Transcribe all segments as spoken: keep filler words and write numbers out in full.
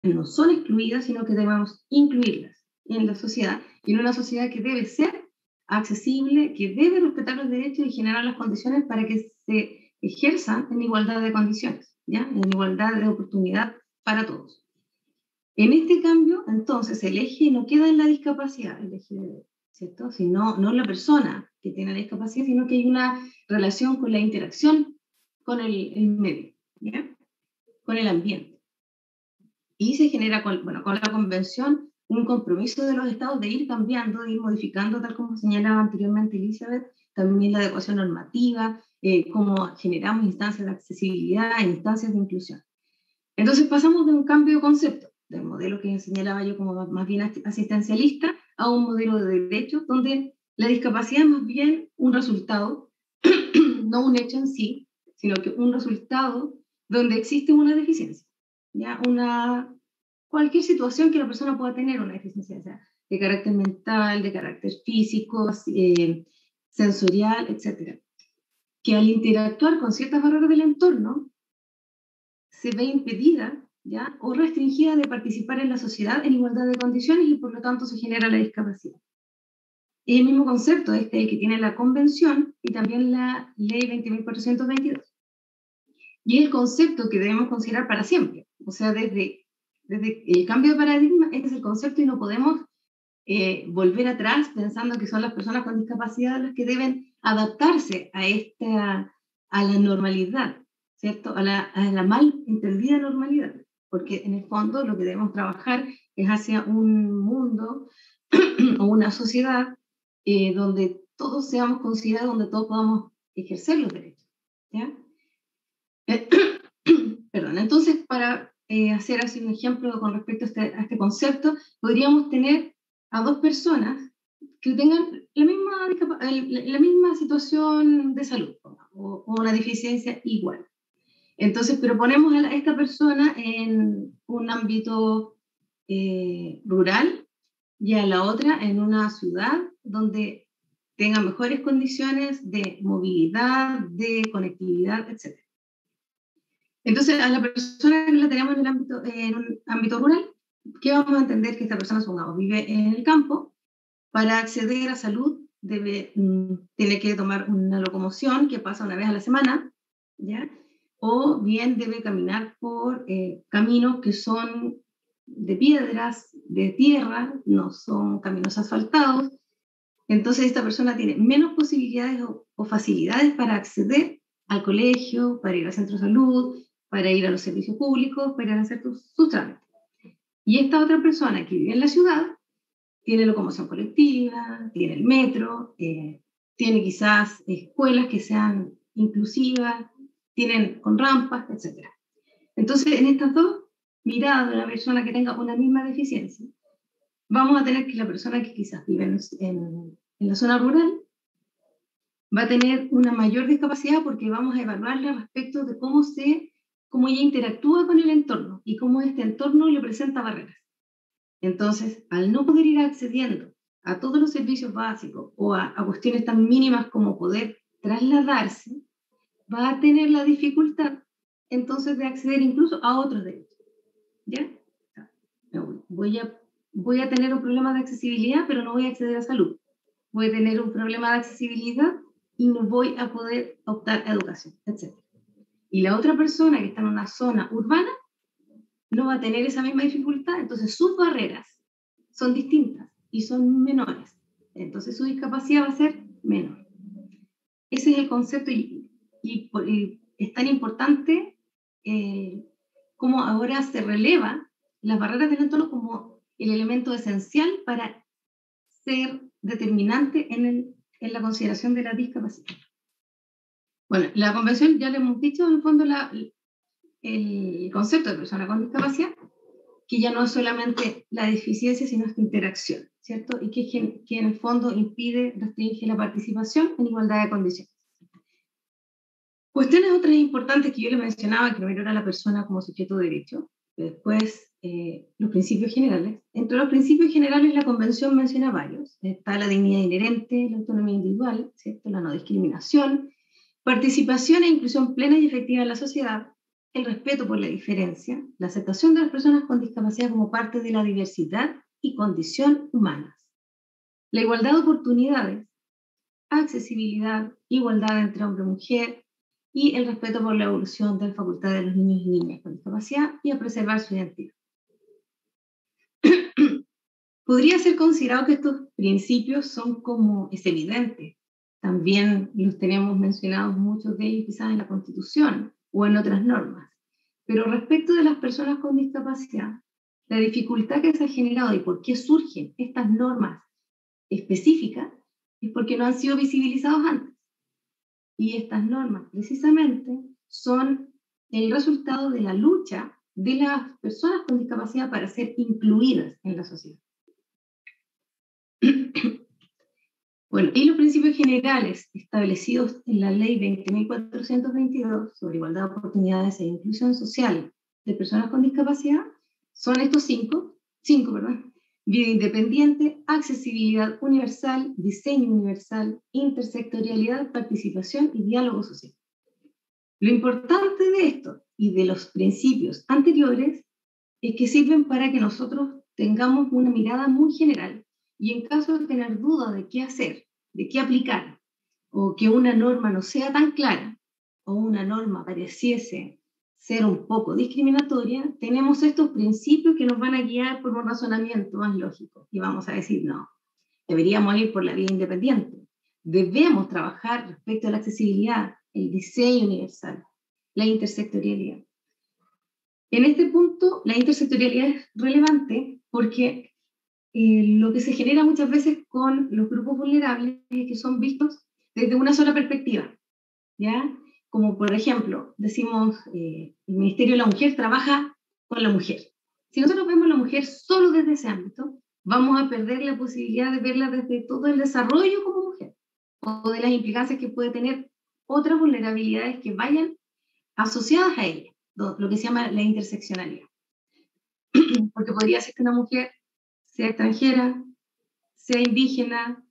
no son excluidas, sino que debemos incluirlas en la sociedad, y en una sociedad que debe ser accesible, que debe respetar los derechos y generar las condiciones para que se ejerzan en igualdad de condiciones, ¿ya? En igualdad de oportunidad para todos. En este cambio, entonces, el eje no queda en la discapacidad, el eje, ¿cierto? Sino, no la persona que tiene la discapacidad, sino que hay una relación con la interacción con el, el medio, ¿ya? Con el ambiente. Y se genera, con, bueno, con la convención, un compromiso de los estados de ir cambiando, de ir modificando, tal como señalaba anteriormente Elizabeth, también la adecuación normativa, eh, cómo generamos instancias de accesibilidad e instancias de inclusión. Entonces pasamos de un cambio de concepto, del modelo que señalaba yo como más bien asistencialista, a un modelo de derechos donde la discapacidad es más bien un resultado, no un hecho en sí, sino que un resultado donde existe una deficiencia, ¿ya? Una, cualquier situación que la persona pueda tener una deficiencia, o sea, de carácter mental, de carácter físico, eh, sensorial, etcétera, que al interactuar con ciertas barreras del entorno se ve impedida, ¿ya? O restringida de participar en la sociedad en igualdad de condiciones, y por lo tanto se genera la discapacidad. Es el mismo concepto este el que tiene la Convención y también la Ley veinte mil cuatrocientos veintidós. Y es el concepto que debemos considerar para siempre. O sea, desde, desde el cambio de paradigma, este es el concepto y no podemos eh, volver atrás pensando que son las personas con discapacidad las que deben adaptarse a, esta, a la normalidad, ¿cierto? A la, a la mal entendida normalidad. Porque en el fondo lo que debemos trabajar es hacia un mundo o una sociedad eh, donde todos seamos considerados, donde todos podamos ejercer los derechos, ¿ya? Perdón, entonces para eh, hacer así un ejemplo con respecto a este, a este concepto, podríamos tener a dos personas que tengan la misma, la misma situación de salud o, o una deficiencia igual. Entonces, pero ponemos a esta persona en un ámbito eh, rural y a la otra en una ciudad donde tenga mejores condiciones de movilidad, de conectividad, etcétera. Entonces, a la persona que la tenemos en, el ámbito, en un ámbito rural, ¿qué vamos a entender? Que esta persona, supongamos, vive en el campo. Para acceder a salud debe, mm, tiene que tomar una locomoción que pasa una vez a la semana, ¿ya? O bien debe caminar por eh, caminos que son de piedras, de tierra, no son caminos asfaltados. Entonces esta persona tiene menos posibilidades o, o facilidades para acceder al colegio, para ir al centro de salud, para ir a los servicios públicos, para ir a hacer sus, sus trámites. Y esta otra persona que vive en la ciudad tiene locomoción colectiva, tiene el metro, eh, tiene quizás escuelas que sean inclusivas, tienen con rampas, etcétera. Entonces, en estas dos miradas de una persona que tenga una misma deficiencia, vamos a tener que la persona que quizás vive en, en, en la zona rural va a tener una mayor discapacidad porque vamos a evaluarla respecto de cómo, se, cómo ella interactúa con el entorno y cómo este entorno le presenta barreras. Entonces, al no poder ir accediendo a todos los servicios básicos o a, a cuestiones tan mínimas como poder trasladarse, va a tener la dificultad entonces de acceder incluso a otros derechos. ¿Ya? Voy a, voy a tener un problema de accesibilidad, pero no voy a acceder a salud. Voy a tener un problema de accesibilidad y no voy a poder optar a educación, etcétera. Y la otra persona que está en una zona urbana no va a tener esa misma dificultad, entonces sus barreras son distintas y son menores. Entonces su discapacidad va a ser menor. Ese es el concepto y, y, y es tan importante eh, como ahora se releva las barreras del entorno como el elemento esencial para ser determinante en, el, en la consideración de la discapacidad. Bueno, la convención, ya le hemos dicho en el fondo la, el concepto de persona con discapacidad, que ya no es solamente la deficiencia, sino esta interacción, ¿cierto? Y que, que en el fondo impide, restringe la participación en igualdad de condiciones. Cuestiones otras importantes que yo les mencionaba, que primero era la persona como sujeto de derecho, después eh, los principios generales. Entre los principios generales la Convención menciona varios. Está la dignidad inherente, la autonomía individual, ¿cierto? La no discriminación, participación e inclusión plena y efectiva en la sociedad, el respeto por la diferencia, la aceptación de las personas con discapacidad como parte de la diversidad y condición humanas, la igualdad de oportunidades, accesibilidad, igualdad entre hombre y mujer, y el respeto por la evolución de la facultad de los niños y niñas con discapacidad y a preservar su identidad. Podría ser considerado que estos principios son como, es evidente, también los tenemos mencionados muchos de ellos quizás en la Constitución o en otras normas, pero respecto de las personas con discapacidad, la dificultad que se ha generado y por qué surgen estas normas específicas es porque no han sido visibilizados antes. Y estas normas precisamente son el resultado de la lucha de las personas con discapacidad para ser incluidas en la sociedad. Bueno, y los principios generales establecidos en la Ley veinte mil cuatrocientos veintidós sobre igualdad de oportunidades e inclusión social de personas con discapacidad son estos cinco, cinco, perdón, vida independiente, accesibilidad universal, diseño universal, intersectorialidad, participación y diálogo social. Lo importante de esto y de los principios anteriores es que sirven para que nosotros tengamos una mirada muy general y en caso de tener duda de qué hacer, de qué aplicar, o que una norma no sea tan clara, o una norma pareciese ser un poco discriminatoria, tenemos estos principios que nos van a guiar por un razonamiento más lógico. Y vamos a decir, no, deberíamos ir por la vía independiente. Debemos trabajar respecto a la accesibilidad, el diseño universal, la intersectorialidad. En este punto, la intersectorialidad es relevante porque Eh, lo que se genera muchas veces con los grupos vulnerables es que son vistos desde una sola perspectiva, ¿ya? Como por ejemplo, decimos, eh, el Ministerio de la Mujer trabaja con la mujer. Si nosotros vemos a la mujer solo desde ese ámbito, vamos a perder la posibilidad de verla desde todo el desarrollo como mujer, o de las implicancias que puede tener otras vulnerabilidades que vayan asociadas a ella, lo que se llama la interseccionalidad. Porque podría ser que una mujer sea extranjera, sea indígena,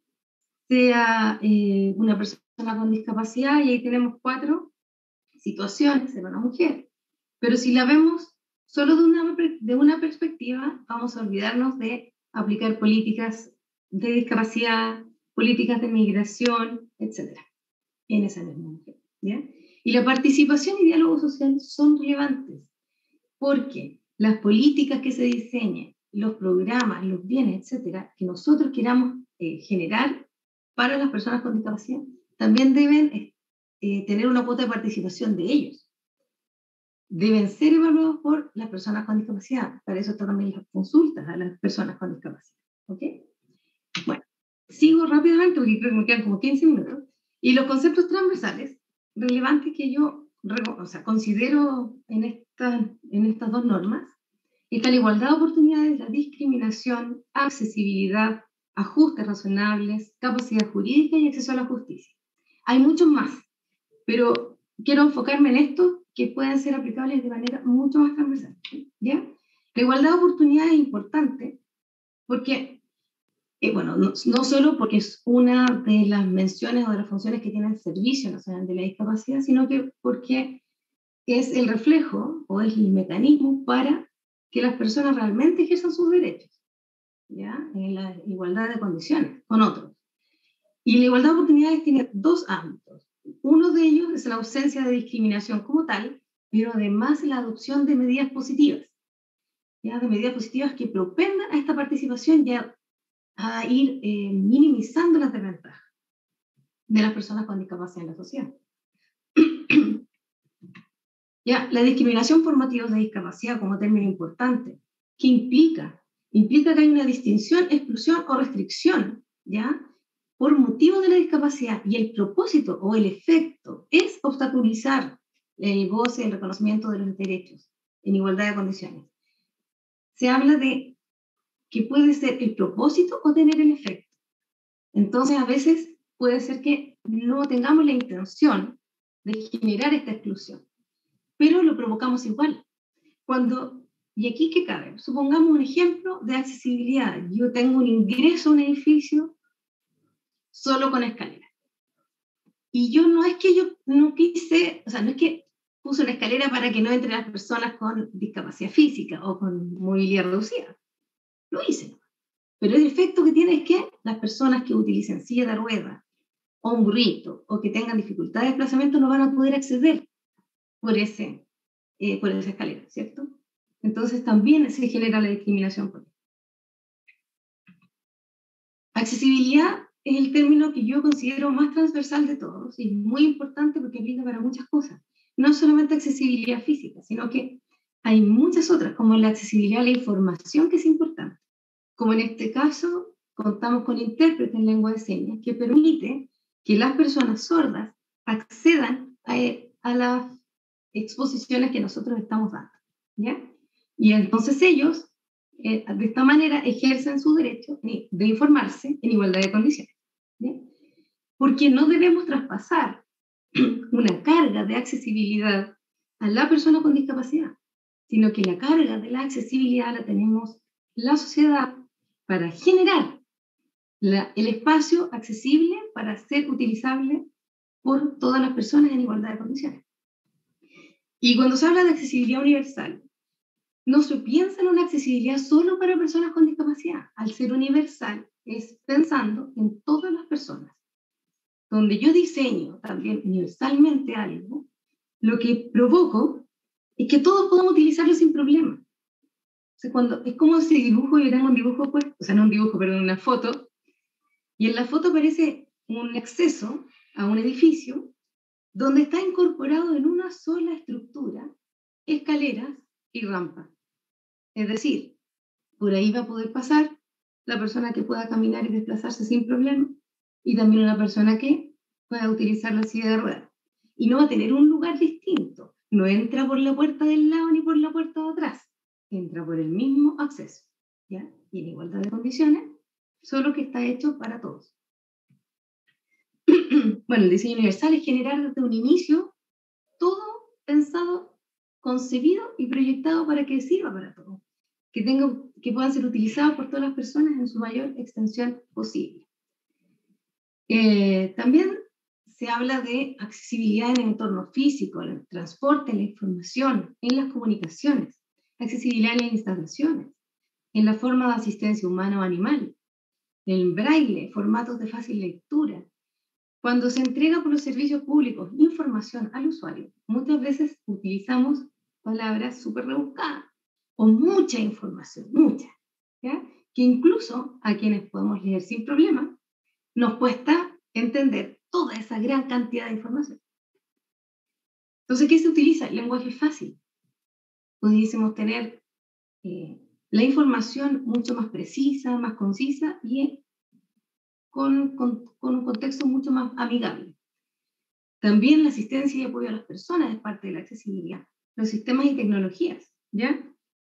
sea eh, una persona con discapacidad, y ahí tenemos cuatro situaciones en una mujer. Pero si la vemos solo de una, de una perspectiva, vamos a olvidarnos de aplicar políticas de discapacidad, políticas de migración, etcétera, en esa misma mujer, ¿ya? Y la participación y diálogo social son relevantes, porque las políticas que se diseñen, los programas, los bienes, etcétera, que nosotros queramos eh, generar para las personas con discapacidad, también deben eh, tener una cuota de participación de ellos. Deben ser evaluados por las personas con discapacidad. Para eso están también las consultas a las personas con discapacidad. ¿Ok? Bueno, sigo rápidamente porque creo que me quedan como quince minutos. Y los conceptos transversales relevantes que yo o sea, considero en, esta, en estas dos normas está la igualdad de oportunidades, la discriminación, accesibilidad, ajustes razonables, capacidad jurídica y acceso a la justicia. Hay muchos más, pero quiero enfocarme en estos que pueden ser aplicables de manera mucho más transversal, ¿ya? La igualdad de oportunidades es importante porque, eh, bueno, no, no solo porque es una de las menciones o de las funciones que tiene el Servicio Nacional de la Discapacidad, sino que porque es el reflejo o es el mecanismo para que las personas realmente ejerzan sus derechos, ¿ya? En la igualdad de condiciones con otros. Y la igualdad de oportunidades tiene dos ámbitos. Uno de ellos es la ausencia de discriminación como tal, pero además la adopción de medidas positivas, ¿ya? De medidas positivas que propendan a esta participación y a, a ir eh, minimizando las desventajas de las personas con discapacidad en la sociedad. Ya, la discriminación por motivos de discapacidad como término importante, ¿qué implica? Implica que hay una distinción, exclusión o restricción, ¿ya? Por motivo de la discapacidad, y el propósito o el efecto es obstaculizar el goce y el reconocimiento de los derechos en igualdad de condiciones. Se habla de que puede ser el propósito o tener el efecto. Entonces, a veces puede ser que no tengamos la intención de generar esta exclusión, pero lo provocamos igual. Cuando, y aquí qué cabe, supongamos un ejemplo de accesibilidad. Yo tengo un ingreso a un edificio solo con escalera. Y yo no es que yo no quise, o sea, no es que puso una escalera para que no entren las personas con discapacidad física o con movilidad reducida. Lo hice. Pero el efecto que tiene es que las personas que utilicen silla de ruedas o un burrito o que tengan dificultad de desplazamiento no van a poder acceder por, ese, eh, por esa escalera, ¿cierto? Entonces también se genera la discriminación por eso. Accesibilidad es el término que yo considero más transversal de todos y muy importante porque aplica para muchas cosas. No solamente accesibilidad física, sino que hay muchas otras, como la accesibilidad a la información, que es importante. Como en este caso, contamos con intérprete en lengua de señas que permite que las personas sordas accedan a, a las exposiciones que nosotros estamos dando, ¿ya? Y entonces ellos, eh, de esta manera, ejercen su derecho de informarse en igualdad de condiciones, ¿ya? Porque no debemos traspasar una carga de accesibilidad a la persona con discapacidad, sino que la carga de la accesibilidad la tenemos la sociedad para generar la, el espacio accesible para ser utilizable por todas las personas en igualdad de condiciones. Y cuando se habla de accesibilidad universal, no se piensa en una accesibilidad solo para personas con discapacidad. Al ser universal, es pensando en todas las personas. Donde yo diseño también universalmente algo, lo que provoco es que todos podamos utilizarlo sin problema. O sea, cuando, es como si dibujo, yo tengo un dibujo, pues, o sea, no un dibujo, pero una foto, y en la foto aparece un acceso a un edificio donde está incorporado en una sola estructura escaleras y rampas. Es decir, por ahí va a poder pasar la persona que pueda caminar y desplazarse sin problema, y también una persona que pueda utilizar la silla de ruedas. Y no va a tener un lugar distinto. No entra por la puerta del lado ni por la puerta de atrás. Entra por el mismo acceso, ¿ya? Y en igualdad de condiciones, solo que está hecho para todos. Bueno, el diseño universal es generar desde un inicio todo pensado, concebido y proyectado para que sirva para todos, que, tenga, que puedan ser utilizados por todas las personas en su mayor extensión posible. Eh, también se habla de accesibilidad en el entorno físico, en el transporte, en la información, en las comunicaciones, accesibilidad en las instalaciones, en la forma de asistencia humana o animal, en braille, formatos de fácil lectura. Cuando se entrega por los servicios públicos información al usuario, muchas veces utilizamos palabras súper rebuscadas o mucha información, mucha, ¿ya? Que incluso a quienes podemos leer sin problema, nos cuesta entender toda esa gran cantidad de información. Entonces, ¿qué se utiliza? El lenguaje fácil. Pudiésemos tener eh, la información mucho más precisa, más concisa y con, con, con un contexto mucho más amigable. También la asistencia y apoyo a las personas es parte de la accesibilidad. Los sistemas y tecnologías, ¿ya?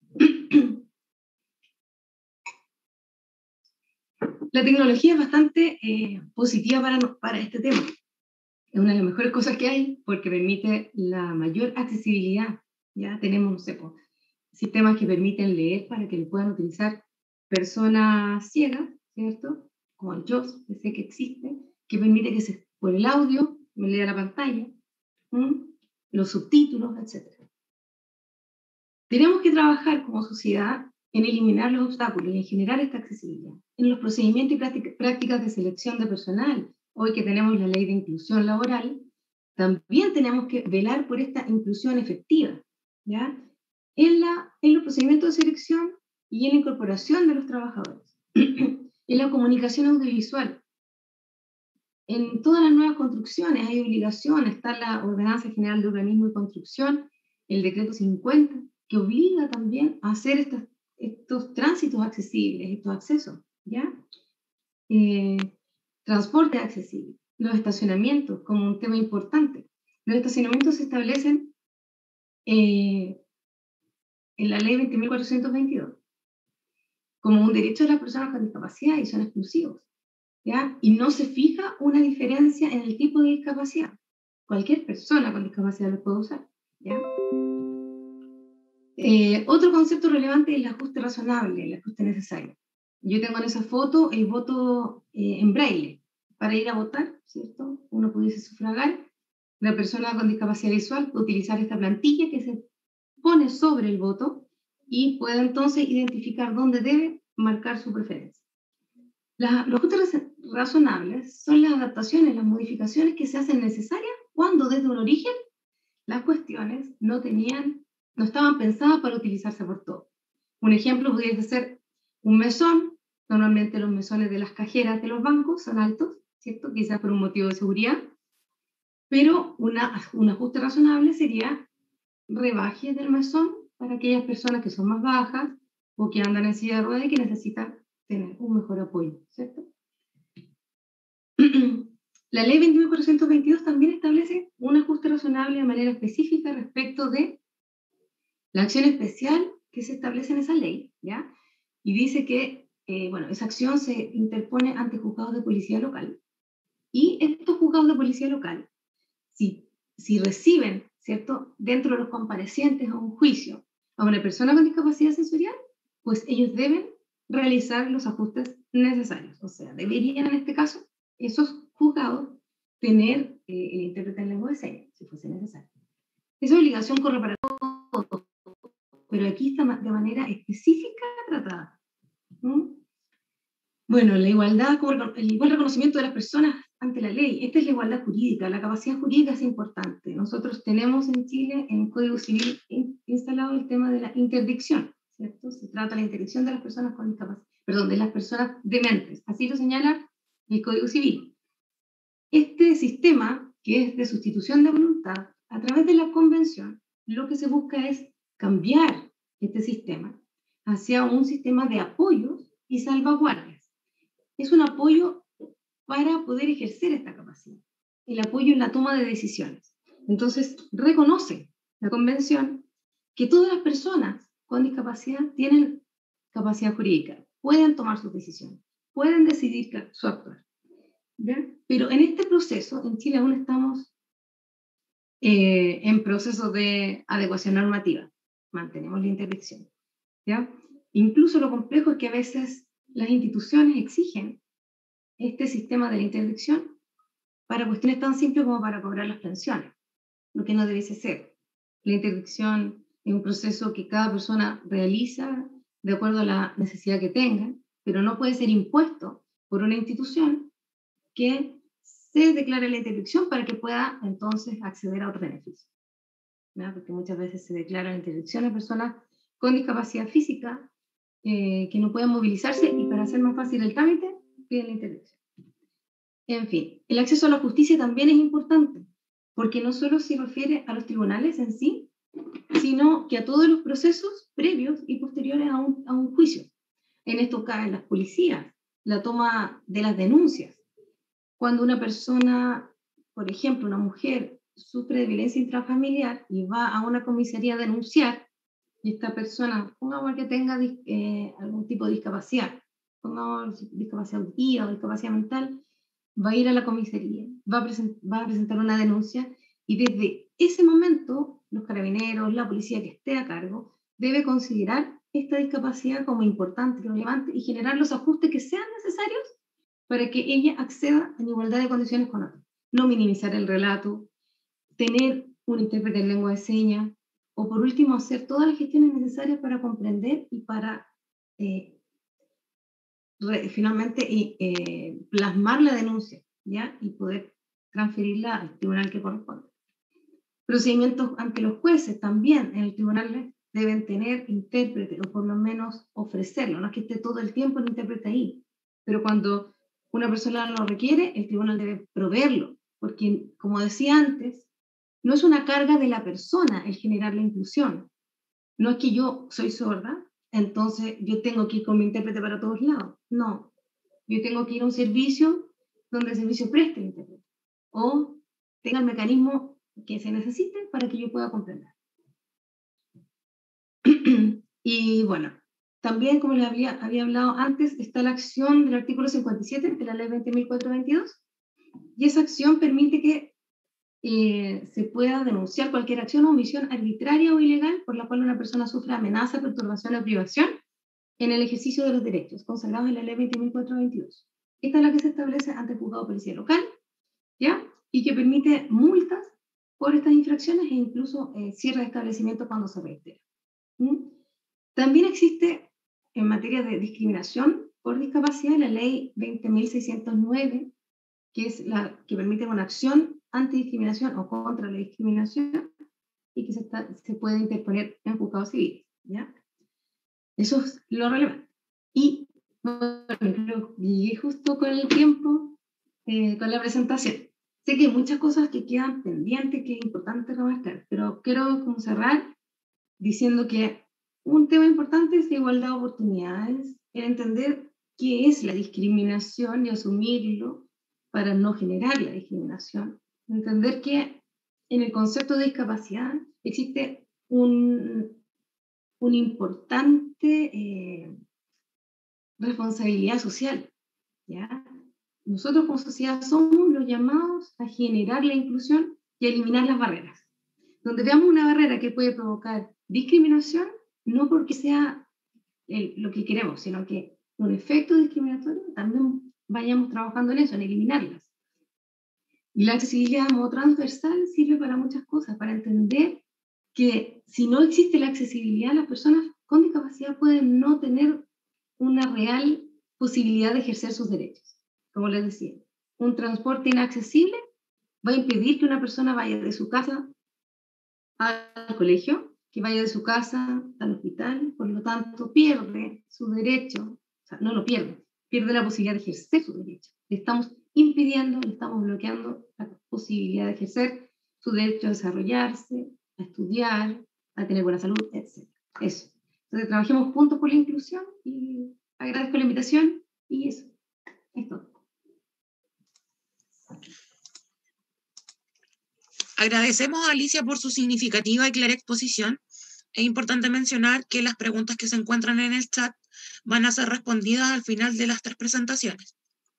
La tecnología es bastante eh, positiva para, para este tema. Es una de las mejores cosas que hay porque permite la mayor accesibilidad. Ya tenemos, no sé, pues, sistemas que permiten leer para que lo puedan utilizar personas ciegas, ¿cierto? Como el J O S, que sé que existe, que permite que se, por el audio me lea la pantalla, ¿m? Los subtítulos, etcétera. Tenemos que trabajar como sociedad en eliminar los obstáculos y en generar esta accesibilidad. En los procedimientos y prácticas de selección de personal, hoy que tenemos la ley de inclusión laboral, también tenemos que velar por esta inclusión efectiva, ¿ya? En, la, en los procedimientos de selección y en la incorporación de los trabajadores. En la comunicación audiovisual. En todas las nuevas construcciones hay obligaciones, está la Ordenanza General de Urbanismo y Construcción, el Decreto cincuenta, que obliga también a hacer estos, estos tránsitos accesibles, estos accesos, ¿ya? Eh, transporte accesible, los estacionamientos como un tema importante. Los estacionamientos se establecen eh, en la ley veinte mil cuatrocientos veintidós como un derecho de las personas con discapacidad y son exclusivos, ¿ya? Y no se fija una diferencia en el tipo de discapacidad. Cualquier persona con discapacidad lo puede usar, ¿ya? Eh, otro concepto relevante es el ajuste razonable, el ajuste necesario. Yo tengo en esa foto el voto eh, en braille para ir a votar, ¿cierto? Uno pudiese sufragar La persona con discapacidad visual puede utilizar esta plantilla que se pone sobre el voto y puede entonces identificar dónde debe marcar su preferencia. La, los ajustes razonables son las adaptaciones, las modificaciones que se hacen necesarias cuando desde un origen las cuestiones no tenían, no estaban pensadas para utilizarse por todos. Un ejemplo pudiese ser un mesón. Normalmente los mesones de las cajeras de los bancos son altos, ¿cierto? Quizás por un motivo de seguridad, pero una, un ajuste razonable sería rebaje del mesón para aquellas personas que son más bajas o que andan en silla de ruedas y que necesitan tener un mejor apoyo, ¿cierto? La ley veinte mil cuatrocientos veintidós también establece un ajuste razonable de manera específica respecto de la acción especial que se establece en esa ley, ¿ya? Y dice que, eh, bueno, esa acción se interpone ante juzgados de policía local. Y estos juzgados de policía local, si, si reciben, ¿cierto?, dentro de los comparecientes a un juicio a una persona con discapacidad sensorial, pues ellos deben realizar los ajustes necesarios. O sea, deberían en este caso esos juzgados tener eh, el intérprete en lengua de señas, si fuese necesario. Esa obligación corre para todos, pero aquí está de manera específica tratada. ¿Mm? Bueno, la igualdad, el igual reconocimiento de las personas ante la ley. Esta es la igualdad jurídica. La capacidad jurídica es importante. Nosotros tenemos en Chile, en el Código Civil, instalado el tema de la interdicción, ¿cierto? Se trata de la interdicción de las personas con discapacidad, perdón, de las personas dementes. Así lo señala el Código Civil. Este sistema, que es de sustitución de voluntad, a través de la convención, lo que se busca es cambiar este sistema hacia un sistema de apoyos y salvaguardias. Es un apoyo para poder ejercer esta capacidad, el apoyo en la toma de decisiones. Entonces, reconoce la convención que todas las personas con discapacidad tienen capacidad jurídica, pueden tomar sus decisiones, pueden decidir su actuar. ¿Ya? Pero en este proceso, en Chile aún estamos eh, en proceso de adecuación normativa. Mantenemos la interdicción. ¿Ya? Incluso lo complejo es que a veces las instituciones exigen este sistema de la interdicción para cuestiones tan simples como para cobrar las pensiones, lo que no debiese ser. La interdicción es un proceso que cada persona realiza de acuerdo a la necesidad que tenga, pero no puede ser impuesto por una institución que se declare la interdicción para que pueda entonces acceder a otro beneficio. ¿No? Porque muchas veces se declara la interdicción a personas con discapacidad física eh, que no pueden movilizarse y para hacer más fácil el trámite piden la interdicción. En fin, el acceso a la justicia también es importante, porque no solo se refiere a los tribunales en sí, sino que a todos los procesos previos y posteriores a un, a un juicio. En esto caen las policías, la toma de las denuncias. Cuando una persona, por ejemplo, una mujer, sufre de violencia intrafamiliar y va a una comisaría a denunciar, y esta persona, pongamos que tenga eh, algún tipo de discapacidad, pongamos discapacidad auditiva o discapacidad mental, va a ir a la comisaría, va a, va a presentar una denuncia y desde ese momento los carabineros, la policía que esté a cargo, debe considerar esta discapacidad como importante, relevante y generar los ajustes que sean necesarios para que ella acceda en igualdad de condiciones con otros. No minimizar el relato, tener un intérprete en lengua de señas, o por último hacer todas las gestiones necesarias para comprender y para eh, re, finalmente eh, plasmar la denuncia, ¿ya? Y poder transferirla al tribunal que corresponde. Procedimientos ante los jueces también en el tribunal deben tener intérprete o por lo menos ofrecerlo, no es que esté todo el tiempo el intérprete ahí, pero cuando una persona lo requiere, el tribunal debe proveerlo, porque como decía antes, no es una carga de la persona el generar la inclusión. No es que yo soy sorda, entonces yo tengo que ir con mi intérprete para todos lados. No, yo tengo que ir a un servicio donde el servicio preste el intérprete o tenga el mecanismo que se necesite para que yo pueda comprender. Y bueno, también como les había, había hablado antes, está la acción del artículo cincuenta y siete de la ley veinte mil cuatrocientos veintidós, y esa acción permite que eh, se pueda denunciar cualquier acción o omisión arbitraria o ilegal por la cual una persona sufra amenaza, perturbación o privación en el ejercicio de los derechos consagrados en la ley veinte mil cuatrocientos veintidós. Esta es la que se establece ante el juzgado de policía local, ¿ya? Y que permite multas por estas infracciones e incluso eh, cierre de establecimiento cuando se reitera. ¿Mm? También existe en materia de discriminación por discapacidad la ley veinte mil seiscientos nueve, que es la que permite una acción antidiscriminación o contra la discriminación y que se, está, se puede interponer en juzgados civiles, ¿ya? Eso es lo relevante. Y bueno, creo que llegué justo con el tiempo, eh, con la presentación. Sé que hay muchas cosas que quedan pendientes, que es importante remarcar, pero quiero como cerrar diciendo que un tema importante es la igualdad de oportunidades, el entender qué es la discriminación y asumirlo para no generar la discriminación. Entender que en el concepto de discapacidad existe un, una importante eh, responsabilidad social, ¿ya? Nosotros como sociedad somos los llamados a generar la inclusión y a eliminar las barreras. Donde veamos una barrera que puede provocar discriminación, no porque sea el, lo que queremos, sino que un efecto discriminatorio, también vayamos trabajando en eso, en eliminarlas. Y la accesibilidad de modo transversal sirve para muchas cosas, para entender que si no existe la accesibilidad, las personas con discapacidad pueden no tener una real posibilidad de ejercer sus derechos. Como les decía, un transporte inaccesible va a impedir que una persona vaya de su casa al colegio, que vaya de su casa al hospital, por lo tanto pierde su derecho, o sea, no lo pierde, pierde la posibilidad de ejercer su derecho. Le estamos impidiendo, le estamos bloqueando la posibilidad de ejercer su derecho a desarrollarse, a estudiar, a tener buena salud, etcétera. Eso. Entonces, trabajemos juntos por la inclusión y agradezco la invitación y eso. Es todo. Agradecemos a Alicia por su significativa y clara exposición. Es importante mencionar que las preguntas que se encuentran en el chat van a ser respondidas al final de las tres presentaciones.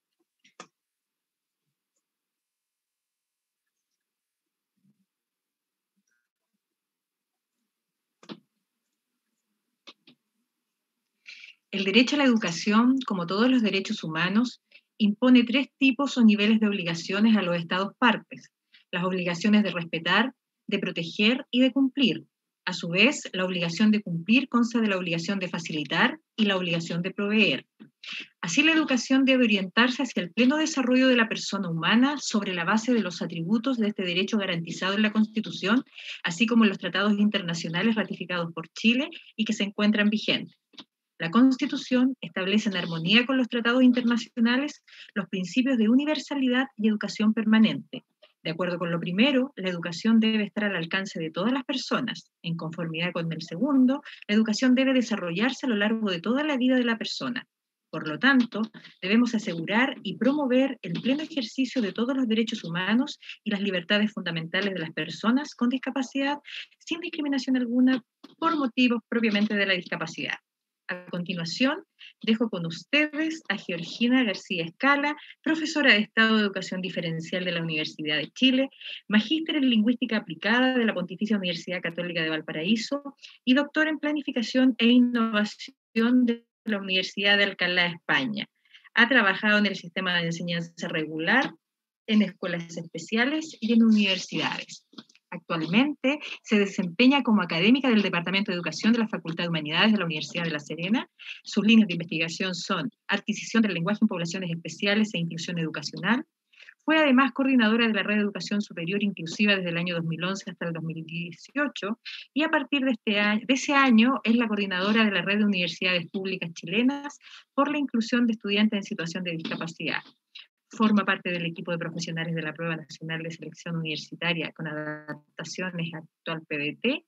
El derecho a la educación, como todos los derechos humanos, impone tres tipos o niveles de obligaciones a los Estados partes. Las obligaciones de respetar, de proteger y de cumplir. A su vez, la obligación de cumplir consta de la obligación de facilitar y la obligación de proveer. Así, la educación debe orientarse hacia el pleno desarrollo de la persona humana sobre la base de los atributos de este derecho garantizado en la Constitución, así como en los tratados internacionales ratificados por Chile y que se encuentran vigentes. La Constitución establece en armonía con los tratados internacionales los principios de universalidad y educación permanente. De acuerdo con lo primero, la educación debe estar al alcance de todas las personas. En conformidad con el segundo, la educación debe desarrollarse a lo largo de toda la vida de la persona. Por lo tanto, debemos asegurar y promover el pleno ejercicio de todos los derechos humanos y las libertades fundamentales de las personas con discapacidad, sin discriminación alguna por motivos propiamente de la discapacidad. A continuación, dejo con ustedes a Georgina García Escala, profesora de Estado de Educación Diferencial de la Universidad de Chile, magíster en Lingüística Aplicada de la Pontificia Universidad Católica de Valparaíso y doctora en Planificación e Innovación de la Universidad de Alcalá, España. Ha trabajado en el sistema de enseñanza regular, en escuelas especiales y en universidades. Actualmente se desempeña como académica del Departamento de Educación de la Facultad de Humanidades de la Universidad de La Serena. Sus líneas de investigación son adquisición del lenguaje en poblaciones especiales e inclusión educacional. Fue además coordinadora de la Red de Educación Superior Inclusiva desde el año dos mil once hasta el dos mil dieciocho y a partir de, este año, de ese año es la coordinadora de la Red de Universidades Públicas Chilenas por la inclusión de estudiantes en situación de discapacidad. Forma parte del equipo de profesionales de la Prueba Nacional de Selección Universitaria con adaptaciones actual P B T.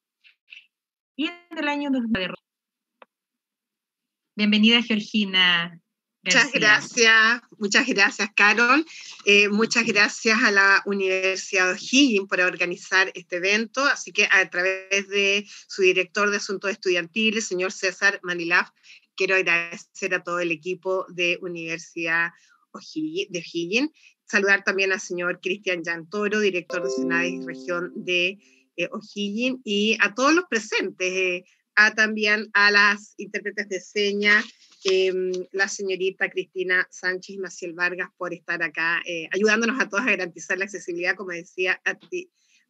Y en el año dos mil... Bienvenida, Georgina García. Muchas gracias, muchas gracias, Carol. Eh, muchas gracias a la Universidad de O'Higgins por organizar este evento. Así que a través de su director de Asuntos Estudiantiles, señor César Manilaf, quiero agradecer a todo el equipo de Universidad de O'Higgins. Saludar también al señor Cristian Yantoro, director de SENADIS Región de eh, O'Higgins, y a todos los presentes, eh, a también a las intérpretes de señas, eh, la señorita Cristina Sánchez y Maciel Vargas por estar acá, eh, ayudándonos a todos a garantizar la accesibilidad, como decía,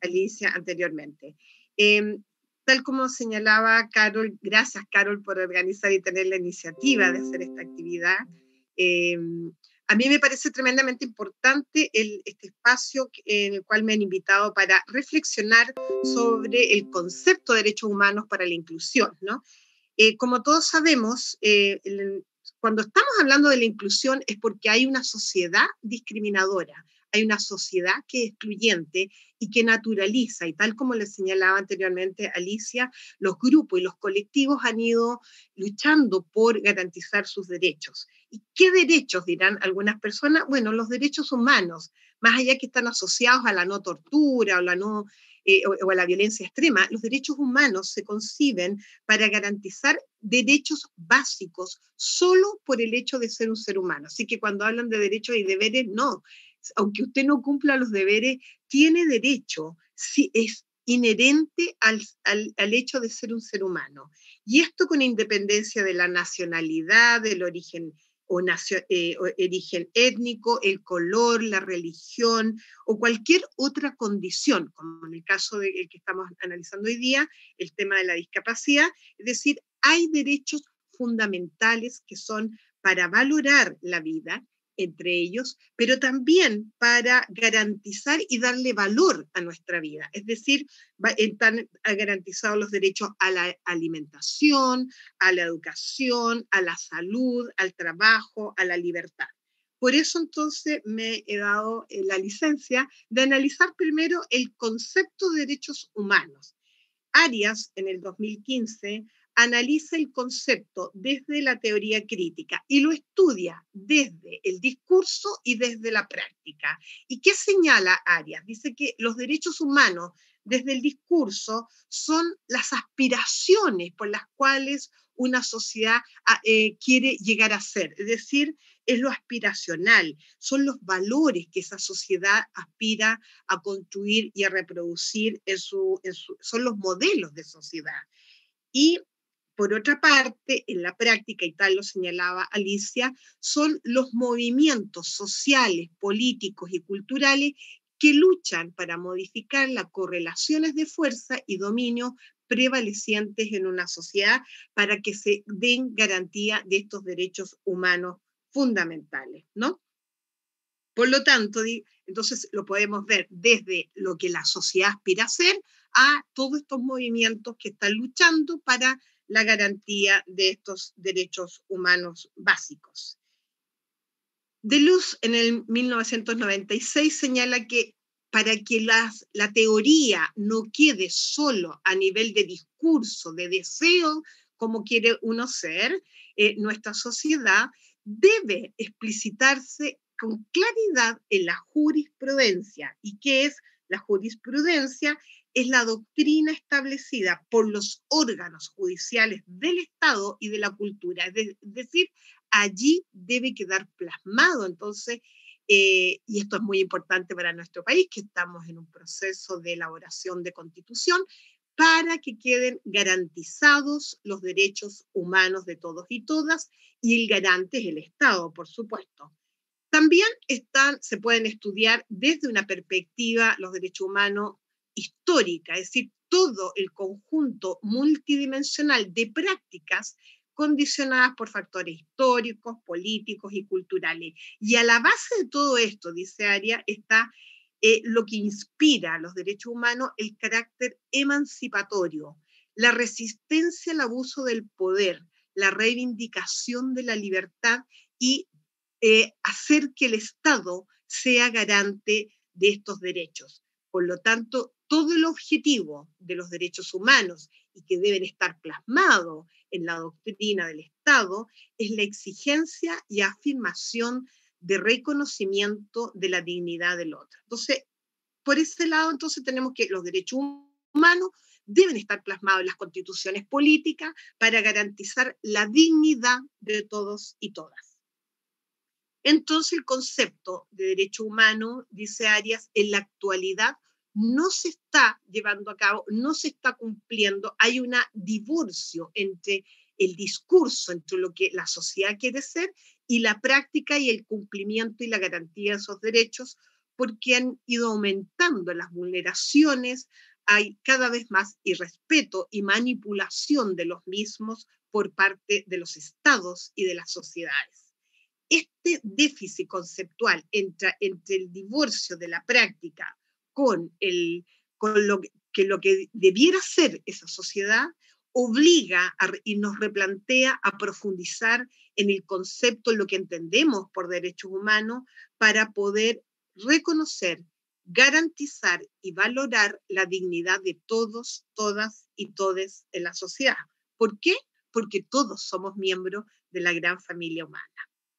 Alicia, anteriormente. Eh, tal como señalaba Carol, gracias Carol por organizar y tener la iniciativa de hacer esta actividad. Eh, a mí me parece tremendamente importante el, este espacio en el cual me han invitado para reflexionar sobre el concepto de derechos humanos para la inclusión, ¿no? Eh, como todos sabemos, eh, el, cuando estamos hablando de la inclusión es porque hay una sociedad discriminadora, hay una sociedad que es excluyente y que naturaliza, y tal como les señalaba anteriormente Alicia, los grupos y los colectivos han ido luchando por garantizar sus derechos. ¿Y qué derechos dirán algunas personas? Bueno, los derechos humanos, más allá que están asociados a la no tortura o, la no, eh, o, o a la violencia extrema, los derechos humanos se conciben para garantizar derechos básicos solo por el hecho de ser un ser humano. Así que cuando hablan de derechos y deberes, no. Aunque usted no cumpla los deberes, tiene derecho, si es inherente al, al, al hecho de ser un ser humano. Y esto con independencia de la nacionalidad, del origen, o nacio, eh, o origen étnico, el color, la religión o cualquier otra condición, como en el caso del que estamos analizando hoy día, el tema de la discapacidad. Es decir, hay derechos fundamentales que son para valorar la vida, entre ellos, pero también para garantizar y darle valor a nuestra vida. Es decir, están garantizados los derechos a la alimentación, a la educación, a la salud, al trabajo, a la libertad. Por eso entonces me he dado la licencia de analizar primero el concepto de derechos humanos. Arias, en el dos mil quince, analiza el concepto desde la teoría crítica y lo estudia desde el discurso y desde la práctica. ¿Y qué señala Arias? Dice que los derechos humanos desde el discurso son las aspiraciones por las cuales una sociedad eh, quiere llegar a ser, es decir, es lo aspiracional, son los valores que esa sociedad aspira a construir y a reproducir, en su, en su, son los modelos de sociedad. Y por otra parte, en la práctica, y tal lo señalaba Alicia, son los movimientos sociales, políticos y culturales que luchan para modificar las correlaciones de fuerza y dominio prevalecientes en una sociedad para que se den garantía de estos derechos humanos fundamentales, ¿no? Por lo tanto, entonces lo podemos ver desde lo que la sociedad aspira a hacer a todos estos movimientos que están luchando para la garantía de estos derechos humanos básicos. Deleuze en el mil novecientos noventa y seis señala que para que las, la teoría no quede solo a nivel de discurso, de deseo, como quiere uno ser, eh, nuestra sociedad debe explicitarse con claridad en la jurisprudencia. ¿Y qué es la jurisprudencia? Es la doctrina establecida por los órganos judiciales del Estado y de la cultura. Es, de, es decir, allí debe quedar plasmado. Entonces, eh, y esto es muy importante para nuestro país, que estamos en un proceso de elaboración de constitución, para que queden garantizados los derechos humanos de todos y todas, y el garante es el Estado, por supuesto. También están, se pueden estudiar desde una perspectiva los derechos humanos histórica, es decir, todo el conjunto multidimensional de prácticas condicionadas por factores históricos, políticos y culturales. Y a la base de todo esto, dice Arias, está eh, lo que inspira a los derechos humanos, el carácter emancipatorio, la resistencia al abuso del poder, la reivindicación de la libertad y eh, hacer que el Estado sea garante de estos derechos. Por lo tanto, todo el objetivo de los derechos humanos y que deben estar plasmados en la doctrina del Estado es la exigencia y afirmación de reconocimiento de la dignidad del otro. Entonces, por ese lado, entonces tenemos que los derechos humanos deben estar plasmados en las constituciones políticas para garantizar la dignidad de todos y todas. Entonces, el concepto de derecho humano, dice Arias, en la actualidad no se está llevando a cabo, no se está cumpliendo, hay un divorcio entre el discurso, entre lo que la sociedad quiere ser y la práctica y el cumplimiento y la garantía de esos derechos, porque han ido aumentando las vulneraciones, hay cada vez más irrespeto y manipulación de los mismos por parte de los estados y de las sociedades. Este déficit conceptual entre, entre el divorcio de la práctica con, el, con lo, que lo que debiera ser esa sociedad obliga a, y nos replantea a profundizar en el concepto, en lo que entendemos por derechos humanos, para poder reconocer, garantizar y valorar la dignidad de todos, todas y todes en la sociedad. ¿Por qué? Porque todos somos miembros de la gran familia humana.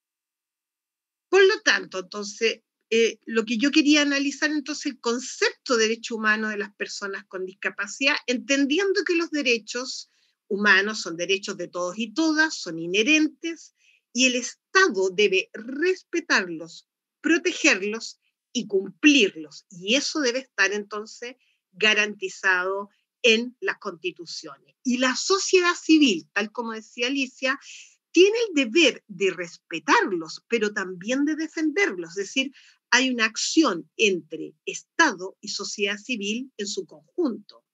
Por lo tanto, entonces, eh, lo que yo quería analizar entonces el concepto de derecho humano de las personas con discapacidad, entendiendo que los derechos humanos son derechos de todos y todas, son inherentes, y el Estado debe respetarlos, protegerlos y cumplirlos. Y eso debe estar entonces garantizado en las constituciones. Y la sociedad civil, tal como decía Alicia, tiene el deber de respetarlos, pero también de defenderlos. Es decir, hay una acción entre Estado y sociedad civil en su conjunto.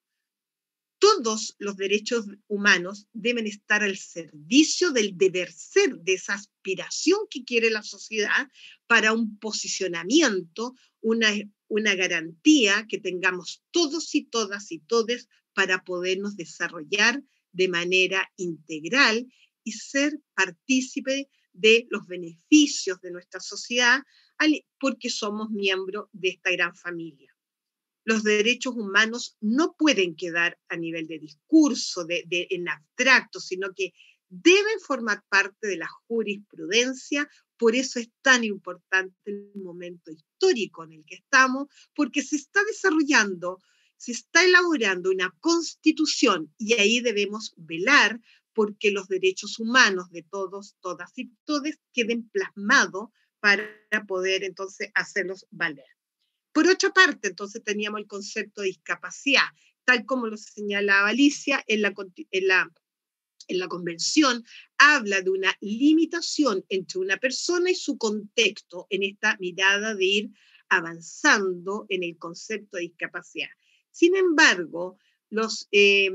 Todos los derechos humanos deben estar al servicio del deber ser, de esa aspiración que quiere la sociedad para un posicionamiento, una, una garantía que tengamos todos y todas y todes para podernos desarrollar de manera integral y ser partícipe de los beneficios de nuestra sociedad porque somos miembros de esta gran familia. Los derechos humanos no pueden quedar a nivel de discurso, de, de, en abstracto, sino que deben formar parte de la jurisprudencia. Por eso es tan importante el momento histórico en el que estamos, porque se está desarrollando, se está elaborando una constitución y ahí debemos velar porque los derechos humanos de todos, todas y todes queden plasmados para poder entonces hacerlos valer. Por otra parte, entonces teníamos el concepto de discapacidad, tal como lo señalaba Alicia en la, en la, en la convención, habla de una limitación entre una persona y su contexto en esta mirada de ir avanzando en el concepto de discapacidad. Sin embargo, los... Eh,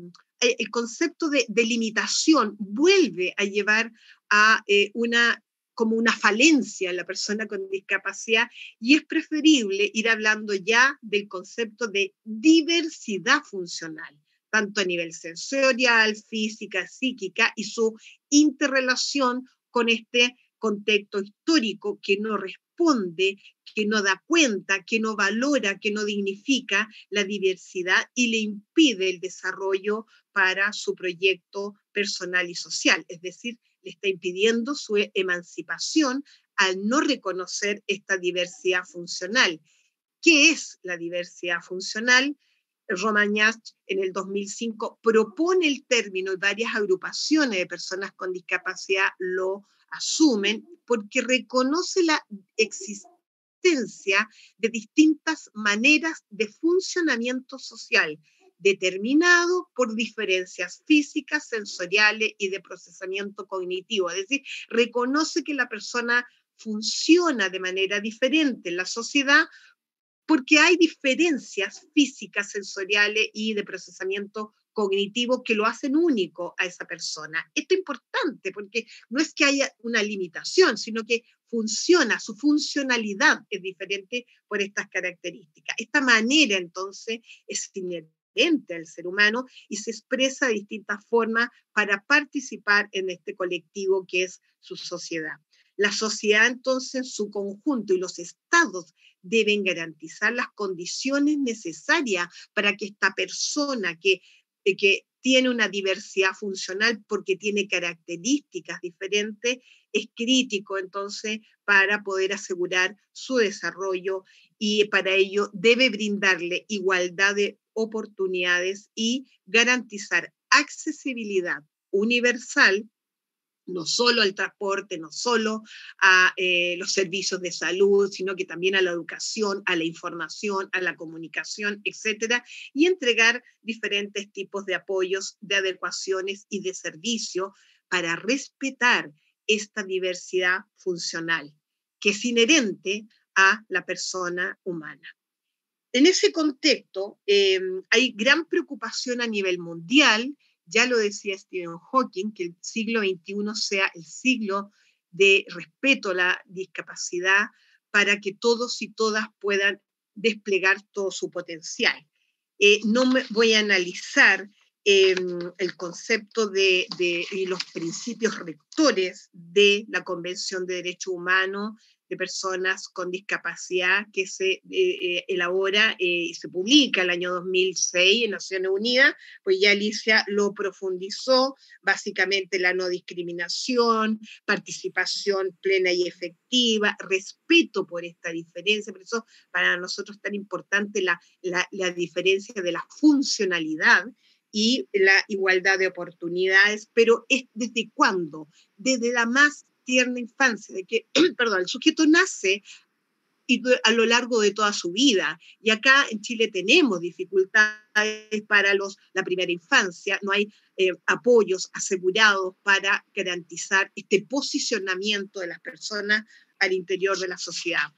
el concepto de, de limitación vuelve a llevar a eh, una, como una falencia en la persona con discapacidad y es preferible ir hablando ya del concepto de diversidad funcional, tanto a nivel sensorial, física, psíquica y su interrelación con este contexto histórico que no responde, que no da cuenta, que no valora, que no dignifica la diversidad y le impide el desarrollo para su proyecto personal y social. Es decir, le está impidiendo su emancipación al no reconocer esta diversidad funcional. ¿Qué es la diversidad funcional? Romagnach en el dos mil cinco propone el término y varias agrupaciones de personas con discapacidad lo asumen porque reconoce la existencia de distintas maneras de funcionamiento social determinado por diferencias físicas, sensoriales y de procesamiento cognitivo. Es decir, reconoce que la persona funciona de manera diferente en la sociedad porque hay diferencias físicas, sensoriales y de procesamiento cognitivo que lo hacen único a esa persona. Esto es importante porque no es que haya una limitación, sino que funciona, su funcionalidad es diferente por estas características. Esta manera, entonces, es inherente al ser humano y se expresa de distintas formas para participar en este colectivo que es su sociedad. La sociedad, entonces, en su conjunto y los estados deben garantizar las condiciones necesarias para que esta persona que, que tiene una diversidad funcional porque tiene características diferentes, es crítico entonces para poder asegurar su desarrollo y para ello debe brindarle igualdad de oportunidades y garantizar accesibilidad universal no solo al transporte, no solo a eh, los servicios de salud, sino que también a la educación, a la información, a la comunicación, etcétera, y entregar diferentes tipos de apoyos, de adecuaciones y de servicio para respetar esta diversidad funcional, que es inherente a la persona humana. En ese contexto, eh, hay gran preocupación a nivel mundial, ya lo decía Stephen Hawking, que el siglo veintiuno sea el siglo de respeto a la discapacidad para que todos y todas puedan desplegar todo su potencial. Eh, no me voy a analizar eh, el concepto de, de y los principios rectores de la Convención de Derechos Humanos de Personas con Discapacidad que se eh, eh, elabora y eh, se publica el año dos mil seis en Naciones Unidas, pues ya Alicia lo profundizó, básicamente la no discriminación, participación plena y efectiva, respeto por esta diferencia, por eso para nosotros es tan importante la, la, la diferencia de la funcionalidad y la igualdad de oportunidades, pero es desde cuándo, desde la más tierna infancia, de que, perdón, el sujeto nace y a lo largo de toda su vida. Y acá en Chile tenemos dificultades para los, la primera infancia, no hay eh, apoyos asegurados para garantizar este posicionamiento de las personas al interior de la sociedad.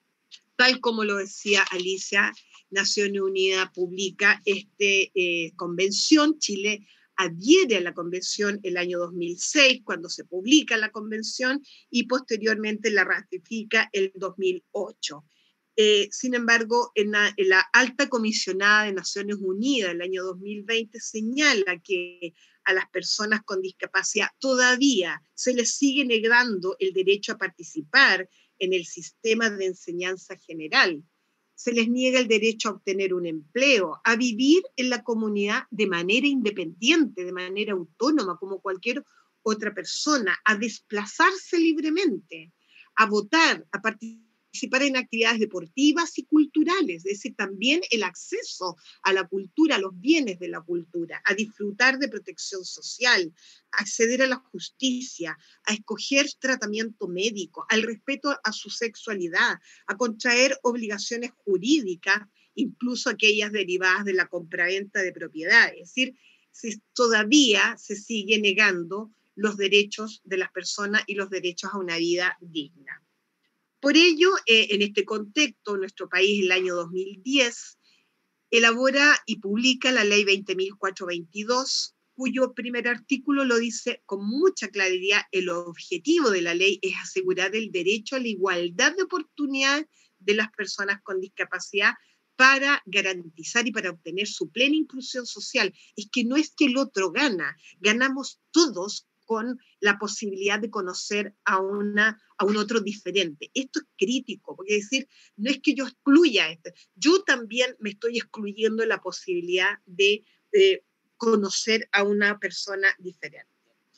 Tal como lo decía Alicia, Naciones Unidas publica esta eh, convención, Chile adhiere a la convención el año dos mil seis, cuando se publica la convención, y posteriormente la ratifica el dos mil ocho. Eh, sin embargo, en la, en la alta comisionada de Naciones Unidas el año dos mil veinte señala que a las personas con discapacidad todavía se les sigue negando el derecho a participar en el sistema de enseñanza general. Se les niega el derecho a obtener un empleo, a vivir en la comunidad de manera independiente, de manera autónoma, como cualquier otra persona, a desplazarse libremente, a votar, a participar en actividades deportivas y culturales, es decir, también el acceso a la cultura, a los bienes de la cultura, a disfrutar de protección social, a acceder a la justicia, a escoger tratamiento médico, al respeto a su sexualidad, a contraer obligaciones jurídicas, incluso aquellas derivadas de la compraventa de propiedades. Es decir, si todavía se sigue negando los derechos de las personas y los derechos a una vida digna. Por ello, eh, en este contexto, nuestro país, el año dos mil diez, elabora y publica la Ley veinte mil cuatrocientos veintidós, cuyo primer artículo lo dice con mucha claridad: el objetivo de la ley es asegurar el derecho a la igualdad de oportunidades de las personas con discapacidad para garantizar y para obtener su plena inclusión social. Es que no es que el otro gana, ganamos todos con la posibilidad de conocer a, una, a un otro diferente. Esto es crítico, porque es decir, no es que yo excluya a este, yo también me estoy excluyendo la posibilidad de eh, conocer a una persona diferente.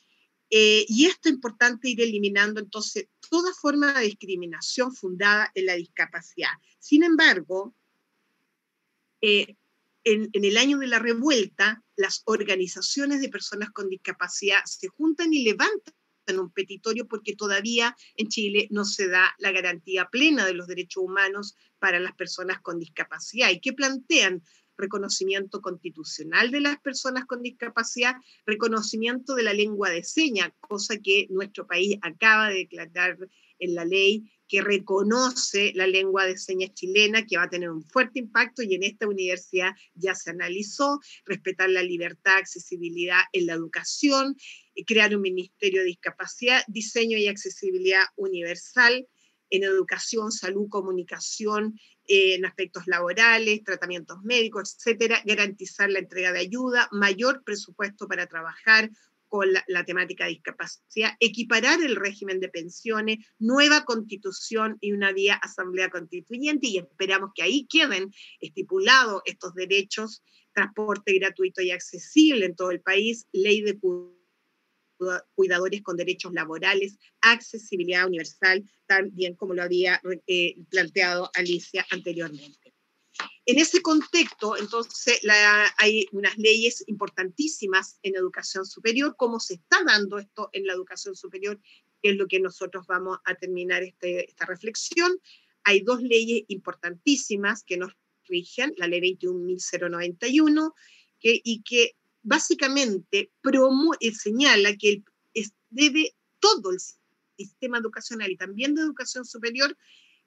Eh, y esto es importante ir eliminando entonces toda forma de discriminación fundada en la discapacidad. Sin embargo, eh, En, en el año de la revuelta, las organizaciones de personas con discapacidad se juntan y levantan un petitorio porque todavía en Chile no se da la garantía plena de los derechos humanos para las personas con discapacidad. ¿Y qué plantean? Reconocimiento constitucional de las personas con discapacidad, reconocimiento de la lengua de señas, cosa que nuestro país acaba de declarar en la ley, que reconoce la lengua de señas chilena, que va a tener un fuerte impacto, y en esta universidad ya se analizó, respetar la libertad, accesibilidad en la educación, crear un ministerio de discapacidad, diseño y accesibilidad universal en educación, salud, comunicación, eh, en aspectos laborales, tratamientos médicos, etcétera, garantizar la entrega de ayuda, mayor presupuesto para trabajar con la, la temática de discapacidad, equiparar el régimen de pensiones, nueva constitución y una vía asamblea constituyente, y esperamos que ahí queden estipulados estos derechos: transporte gratuito y accesible en todo el país, ley de cuidadores con derechos laborales, accesibilidad universal, también como lo había eh, planteado Alicia anteriormente. En ese contexto, entonces, la, hay unas leyes importantísimas en educación superior. ¿Cómo se está dando esto en la educación superior? Que es lo que nosotros vamos a terminar este, esta reflexión. Hay dos leyes importantísimas que nos rigen, la ley veintiún mil noventa y uno, que, y que básicamente promu señala que es, debe todo el sistema educacional y también de educación superior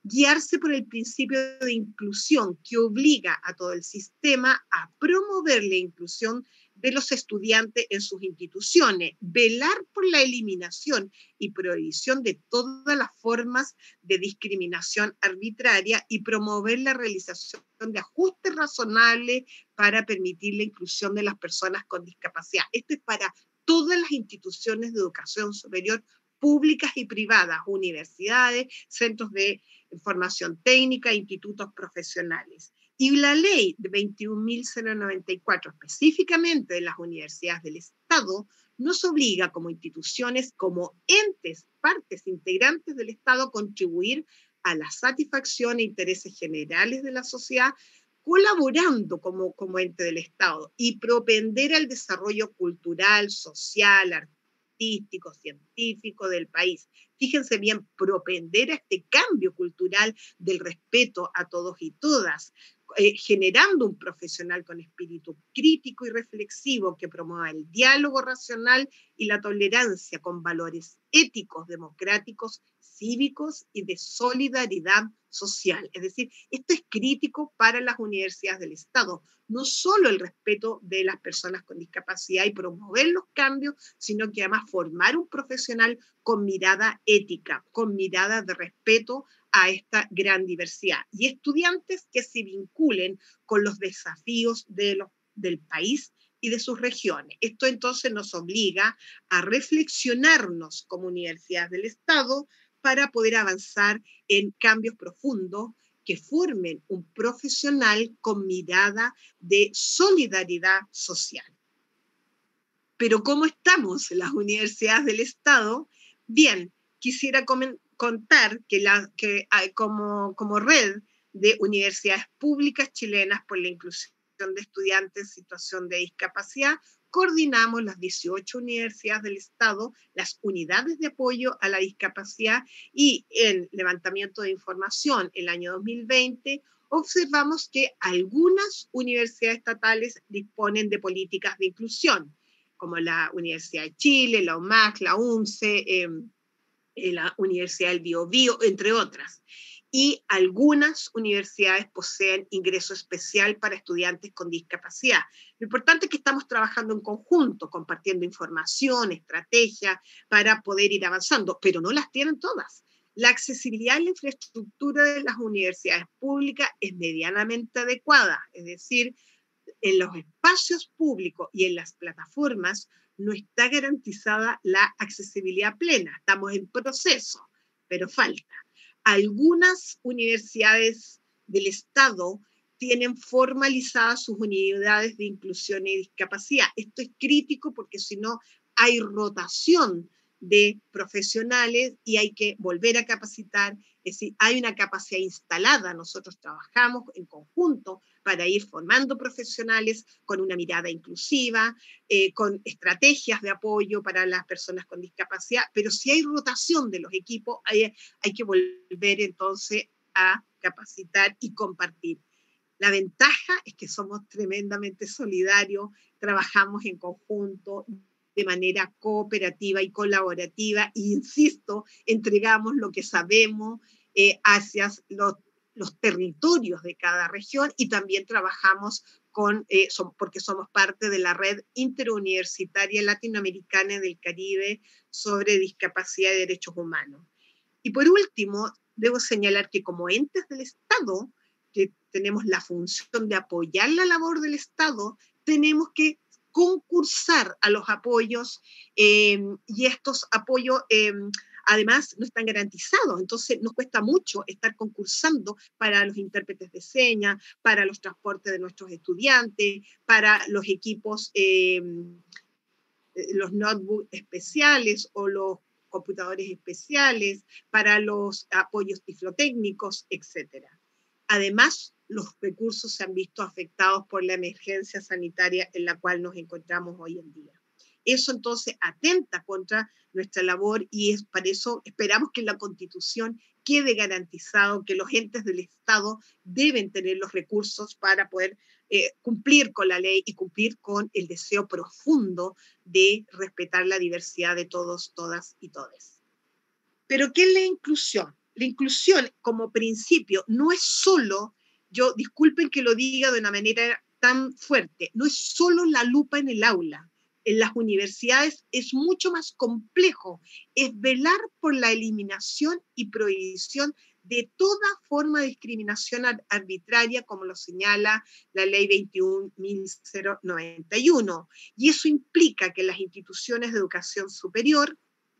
guiarse por el principio de inclusión que obliga a todo el sistema a promover la inclusión de los estudiantes en sus instituciones, velar por la eliminación y prohibición de todas las formas de discriminación arbitraria y promover la realización de ajustes razonables para permitir la inclusión de las personas con discapacidad. Esto es para todas las instituciones de educación superior públicas y privadas, universidades, centros de formación técnica, institutos profesionales. Y la ley de veintiún mil noventa y cuatro, específicamente de las universidades del Estado, nos obliga como instituciones, como entes, partes integrantes del Estado, a contribuir a la satisfacción e intereses generales de la sociedad, colaborando como, como ente del Estado y propender al desarrollo cultural, social, artístico, científico del país. Fíjense bien, propender a este cambio cultural del respeto a todos y todas, eh, generando un profesional con espíritu crítico y reflexivo que promueva el diálogo racional y la tolerancia con valores éticos, democráticos, cívicos y de solidaridad social. Es decir, esto es crítico para las universidades del Estado, no solo el respeto de las personas con discapacidad y promover los cambios, sino que además formar un profesional con mirada ética, con mirada de respeto a esta gran diversidad. Y estudiantes que se vinculen con los desafíos de los, del país y de sus regiones. Esto entonces nos obliga a reflexionarnos como universidades del Estado para poder avanzar en cambios profundos que formen un profesional con mirada de solidaridad social. Pero ¿cómo estamos en las universidades del Estado? Bien, quisiera contar que, la, que hay como, como red de universidades públicas chilenas por la inclusión de estudiantes en situación de discapacidad, coordinamos las dieciocho universidades del Estado, las unidades de apoyo a la discapacidad, y en levantamiento de información el año dos mil veinte observamos que algunas universidades estatales disponen de políticas de inclusión, como la Universidad de Chile, la U M A C, la U N C E, eh, la Universidad del Biobío, entre otras. Y algunas universidades poseen ingreso especial para estudiantes con discapacidad. Lo importante es que estamos trabajando en conjunto, compartiendo información, estrategia, para poder ir avanzando, pero no las tienen todas. La accesibilidad a la infraestructura de las universidades públicas es medianamente adecuada, es decir, en los espacios públicos y en las plataformas no está garantizada la accesibilidad plena. Estamos en proceso, pero falta. Algunas universidades del Estado tienen formalizadas sus unidades de inclusión y discapacidad. Esto es crítico porque si no hay rotación de profesionales y hay que volver a capacitar. Es decir, hay una capacidad instalada. Nosotros trabajamos en conjunto para ir formando profesionales con una mirada inclusiva, eh, con estrategias de apoyo para las personas con discapacidad, pero si hay rotación de los equipos, hay, hay que volver entonces a capacitar y compartir. La ventaja es que somos tremendamente solidarios, trabajamos en conjunto, de manera cooperativa y colaborativa, e insisto, entregamos lo que sabemos eh, hacia los, los territorios de cada región, y también trabajamos con, eh, son, porque somos parte de la Red Interuniversitaria Latinoamericana del Caribe sobre discapacidad y derechos humanos. Y por último, debo señalar que como entes del Estado, que tenemos la función de apoyar la labor del Estado, tenemos que concursar a los apoyos, eh, y estos apoyos eh, además no están garantizados, entonces nos cuesta mucho estar concursando para los intérpretes de señas, para los transportes de nuestros estudiantes, para los equipos, eh, los notebooks especiales o los computadores especiales, para los apoyos tiflotécnicos, etcétera. Además, los recursos se han visto afectados por la emergencia sanitaria en la cual nos encontramos hoy en día. Eso entonces atenta contra nuestra labor, y es para eso esperamos que en la Constitución quede garantizado que los entes del Estado deben tener los recursos para poder eh, cumplir con la ley y cumplir con el deseo profundo de respetar la diversidad de todos, todas y todes. Pero ¿qué es la inclusión? la inclusión como principio no es solo, yo disculpen que lo diga de una manera tan fuerte, no es solo la lupa en el aula. En las universidades es mucho más complejo, es velar por la eliminación y prohibición de toda forma de discriminación arbitraria, como lo señala la ley veintiún mil noventa y uno. Y eso implica que las instituciones de educación superior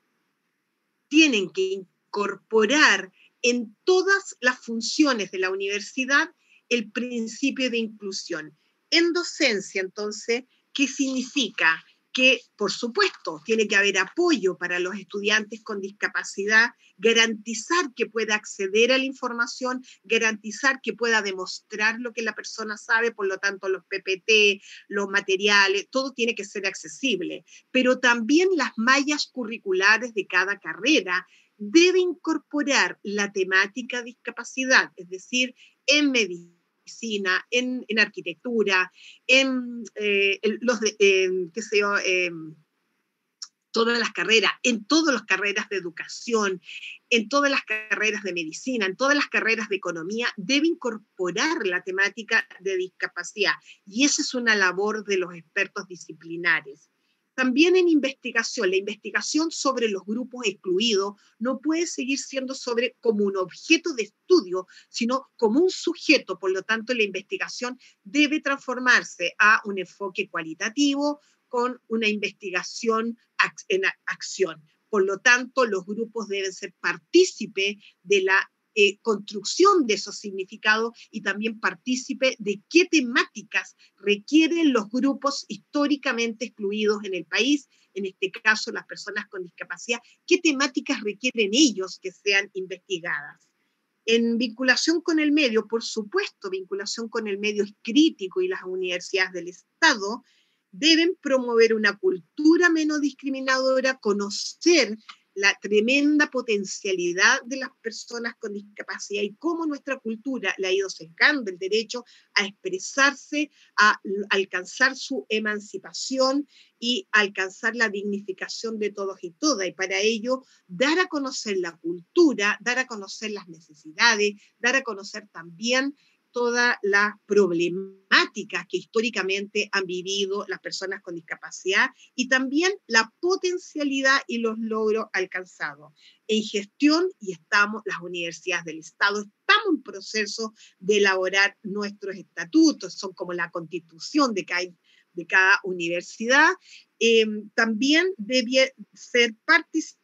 tienen que incorporar en todas las funciones de la universidad el principio de inclusión. En docencia, entonces, ¿qué significa? Que, por supuesto, tiene que haber apoyo para los estudiantes con discapacidad, garantizar que pueda acceder a la información, garantizar que pueda demostrar lo que la persona sabe, por lo tanto, los P P T, los materiales, todo tiene que ser accesible. Pero también las mallas curriculares de cada carrera debe incorporar la temática discapacidad, es decir, en medicina, En, en arquitectura, en, eh, en los de, eh, qué sé yo, eh, todas las carreras, en todas las carreras de educación, en todas las carreras de medicina, en todas las carreras de economía, debe incorporar la temática de discapacidad. Y esa es una labor de los expertos disciplinares. También en investigación, la investigación sobre los grupos excluidos no puede seguir siendo sobre como un objeto de estudio, sino como un sujeto. Por lo tanto, la investigación debe transformarse a un enfoque cualitativo con una investigación en acción. Por lo tanto, los grupos deben ser partícipes de la Eh, construcción de esos significados y también partícipe de qué temáticas requieren los grupos históricamente excluidos en el país, en este caso las personas con discapacidad, qué temáticas requieren ellos que sean investigadas. En vinculación con el medio, por supuesto, vinculación con el medio es crítico y las universidades del Estado deben promover una cultura menos discriminadora, conocer la tremenda potencialidad de las personas con discapacidad y cómo nuestra cultura le ha ido sesgando el derecho a expresarse, a alcanzar su emancipación y a alcanzar la dignificación de todos y todas. Y para ello, dar a conocer la cultura, dar a conocer las necesidades, dar a conocer también todas las problemáticas que históricamente han vivido las personas con discapacidad y también la potencialidad y los logros alcanzados. En gestión, y estamos, las universidades del Estado, estamos en proceso de elaborar nuestros estatutos, son como la constitución de cada, de cada universidad. Eh, también debe ser participativa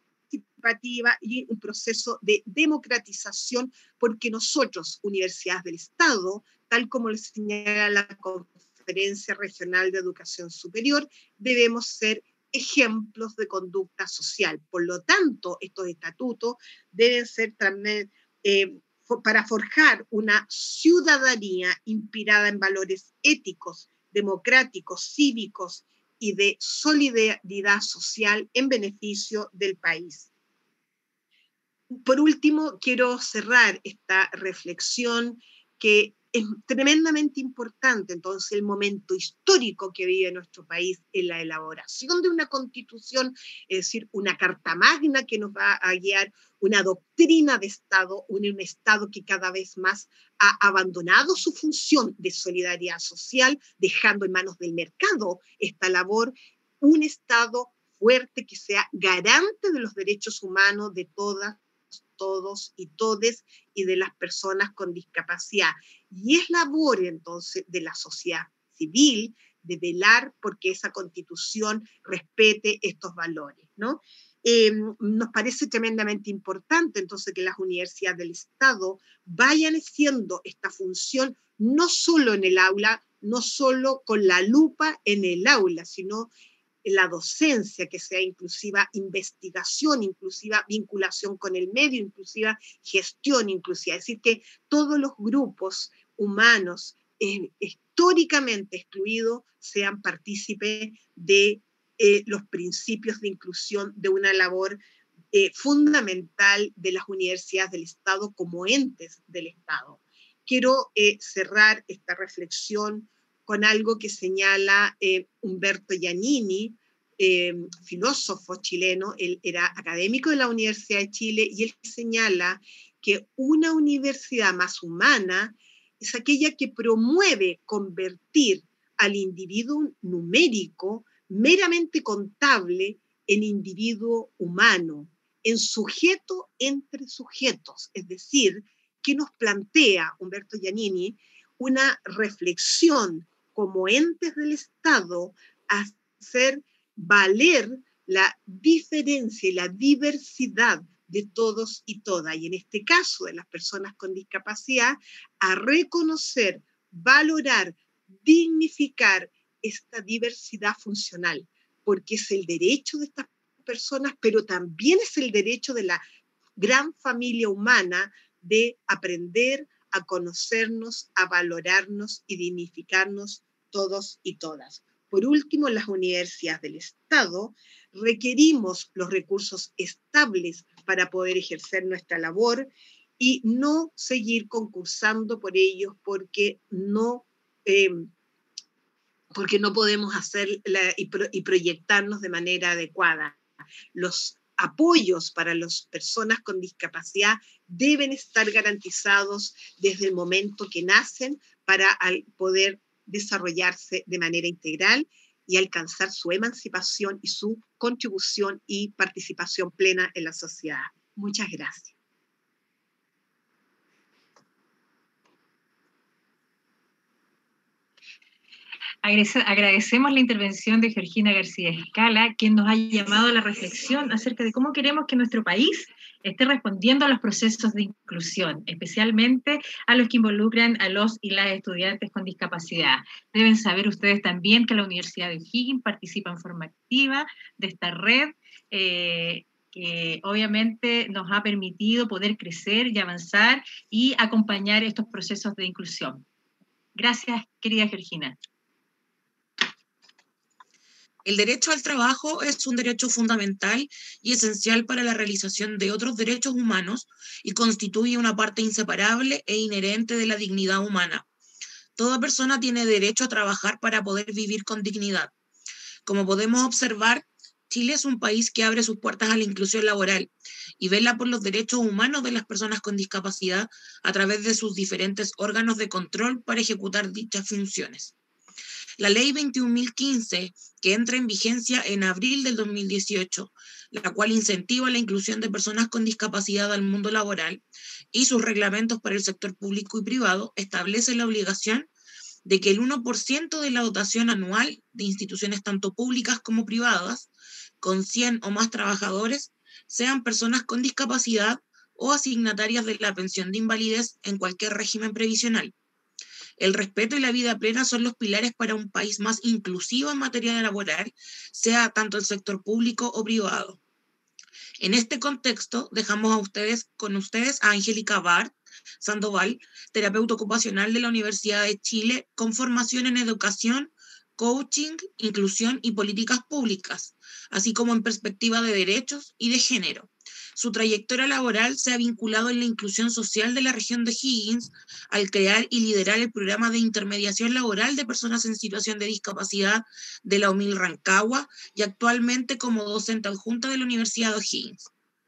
y un proceso de democratización, porque nosotros, universidades del Estado, tal como lo señala la Conferencia Regional de Educación Superior, debemos ser ejemplos de conducta social. Por lo tanto, estos estatutos deben ser también eh, para forjar una ciudadanía inspirada en valores éticos, democráticos, cívicos y de solidaridad social en beneficio del país. Por último, quiero cerrar esta reflexión que es tremendamente importante, entonces, el momento histórico que vive nuestro país en la elaboración de una constitución, es decir, una carta magna que nos va a guiar, una doctrina de Estado, un, un Estado que cada vez más ha abandonado su función de solidaridad social, dejando en manos del mercado esta labor, un Estado fuerte que sea garante de los derechos humanos de todas, todos y todes y de las personas con discapacidad. Y es labor entonces de la sociedad civil de velar porque esa constitución respete estos valores, ¿no? Eh, nos parece tremendamente importante entonces que las universidades del Estado vayan haciendo esta función no solo en el aula, no solo con la lupa en el aula, sino la docencia que sea inclusiva, investigación inclusiva, vinculación con el medio inclusiva, gestión inclusiva. Es decir, que todos los grupos humanos eh, históricamente excluidos sean partícipes de eh, los principios de inclusión de una labor eh, fundamental de las universidades del Estado como entes del Estado. Quiero eh, cerrar esta reflexión con algo que señala eh, Umberto Giannini, eh, filósofo chileno, él era académico de la Universidad de Chile, y él señala que una universidad más humana es aquella que promueve convertir al individuo numérico, meramente contable, en individuo humano, en sujeto entre sujetos, es decir, que nos plantea Umberto Giannini una reflexión como entes del Estado a hacer valer la diferencia y la diversidad de todos y todas, y en este caso de las personas con discapacidad, a reconocer, valorar, dignificar esta diversidad funcional, porque es el derecho de estas personas, pero también es el derecho de la gran familia humana de aprender a conocernos, a valorarnos y dignificarnos todos y todas. Por último, en las universidades del Estado requerimos los recursos estables para poder ejercer nuestra labor y no seguir concursando por ellos porque no, eh, porque no podemos hacer la, y, pro, y proyectarnos de manera adecuada. Los apoyos para las personas con discapacidad deben estar garantizados desde el momento que nacen para poder desarrollarse de manera integral y alcanzar su emancipación y su contribución y participación plena en la sociedad. Muchas gracias. Agradecemos la intervención de Georgina García Escala, quien nos ha llamado a la reflexión acerca de cómo queremos que nuestro país esté respondiendo a los procesos de inclusión, especialmente a los que involucran a los y las estudiantes con discapacidad. Deben saber ustedes también que la Universidad de O'Higgins participa en forma activa de esta red, eh, que obviamente nos ha permitido poder crecer y avanzar y acompañar estos procesos de inclusión. Gracias, querida Georgina. El derecho al trabajo es un derecho fundamental y esencial para la realización de otros derechos humanos y constituye una parte inseparable e inherente de la dignidad humana. Toda persona tiene derecho a trabajar para poder vivir con dignidad. Como podemos observar, Chile es un país que abre sus puertas a la inclusión laboral y vela por los derechos humanos de las personas con discapacidad a través de sus diferentes órganos de control para ejecutar dichas funciones. La Ley veintiún mil quince, que entra en vigencia en abril del dos mil dieciocho, la cual incentiva la inclusión de personas con discapacidad al mundo laboral, y sus reglamentos para el sector público y privado, establece la obligación de que el uno por ciento de la dotación anual de instituciones tanto públicas como privadas, con cien o más trabajadores, sean personas con discapacidad o asignatarias de la pensión de invalidez en cualquier régimen previsional. El respeto y la vida plena son los pilares para un país más inclusivo en materia laboral, sea tanto el sector público o privado. En este contexto, dejamos a ustedes, con ustedes a Angélica Bart Sandoval, terapeuta ocupacional de la Universidad de Chile, con formación en educación, coaching, inclusión y políticas públicas, así como en perspectiva de derechos y de género. Su trayectoria laboral se ha vinculado en la inclusión social de la región de O'Higgins al crear y liderar el programa de intermediación laboral de personas en situación de discapacidad de la U M I L Rancagua y actualmente como docente adjunta de la Universidad de O'Higgins.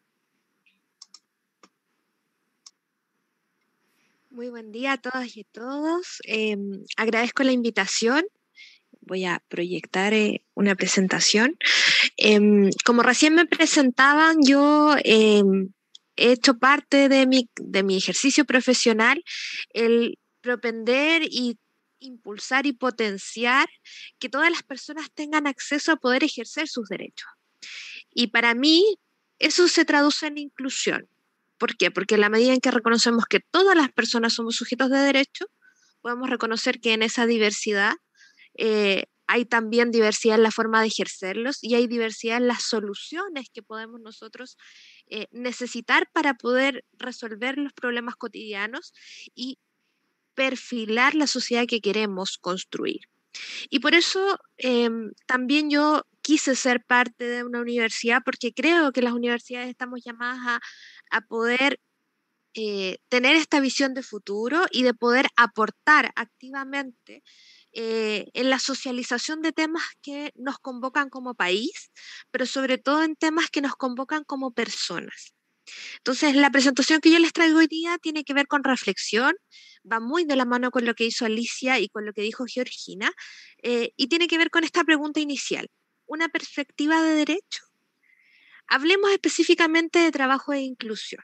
Muy buen día a todas y todos. Eh, agradezco la invitación. Voy a proyectar eh, una presentación. Eh, como recién me presentaban, yo eh, he hecho parte de mi, de mi ejercicio profesional el propender y impulsar y potenciar que todas las personas tengan acceso a poder ejercer sus derechos. Y para mí eso se traduce en inclusión. ¿Por qué? Porque en la medida en que reconocemos que todas las personas somos sujetos de derecho, podemos reconocer que en esa diversidad eh, hay también diversidad en la forma de ejercerlos y hay diversidad en las soluciones que podemos nosotros eh, necesitar para poder resolver los problemas cotidianos y perfilar la sociedad que queremos construir. Y por eso eh, también yo quise ser parte de una universidad, porque creo que las universidades estamos llamadas a, a poder eh, tener esta visión de futuro y de poder aportar activamente eh, en la socialización de temas que nos convocan como país, pero sobre todo en temas que nos convocan como personas. Entonces, la presentación que yo les traigo hoy día tiene que ver con reflexión, va muy de la mano con lo que hizo Alicia y con lo que dijo Georgina, eh, y tiene que ver con esta pregunta inicial. ¿Una perspectiva de derecho? Hablemos específicamente de trabajo e inclusión.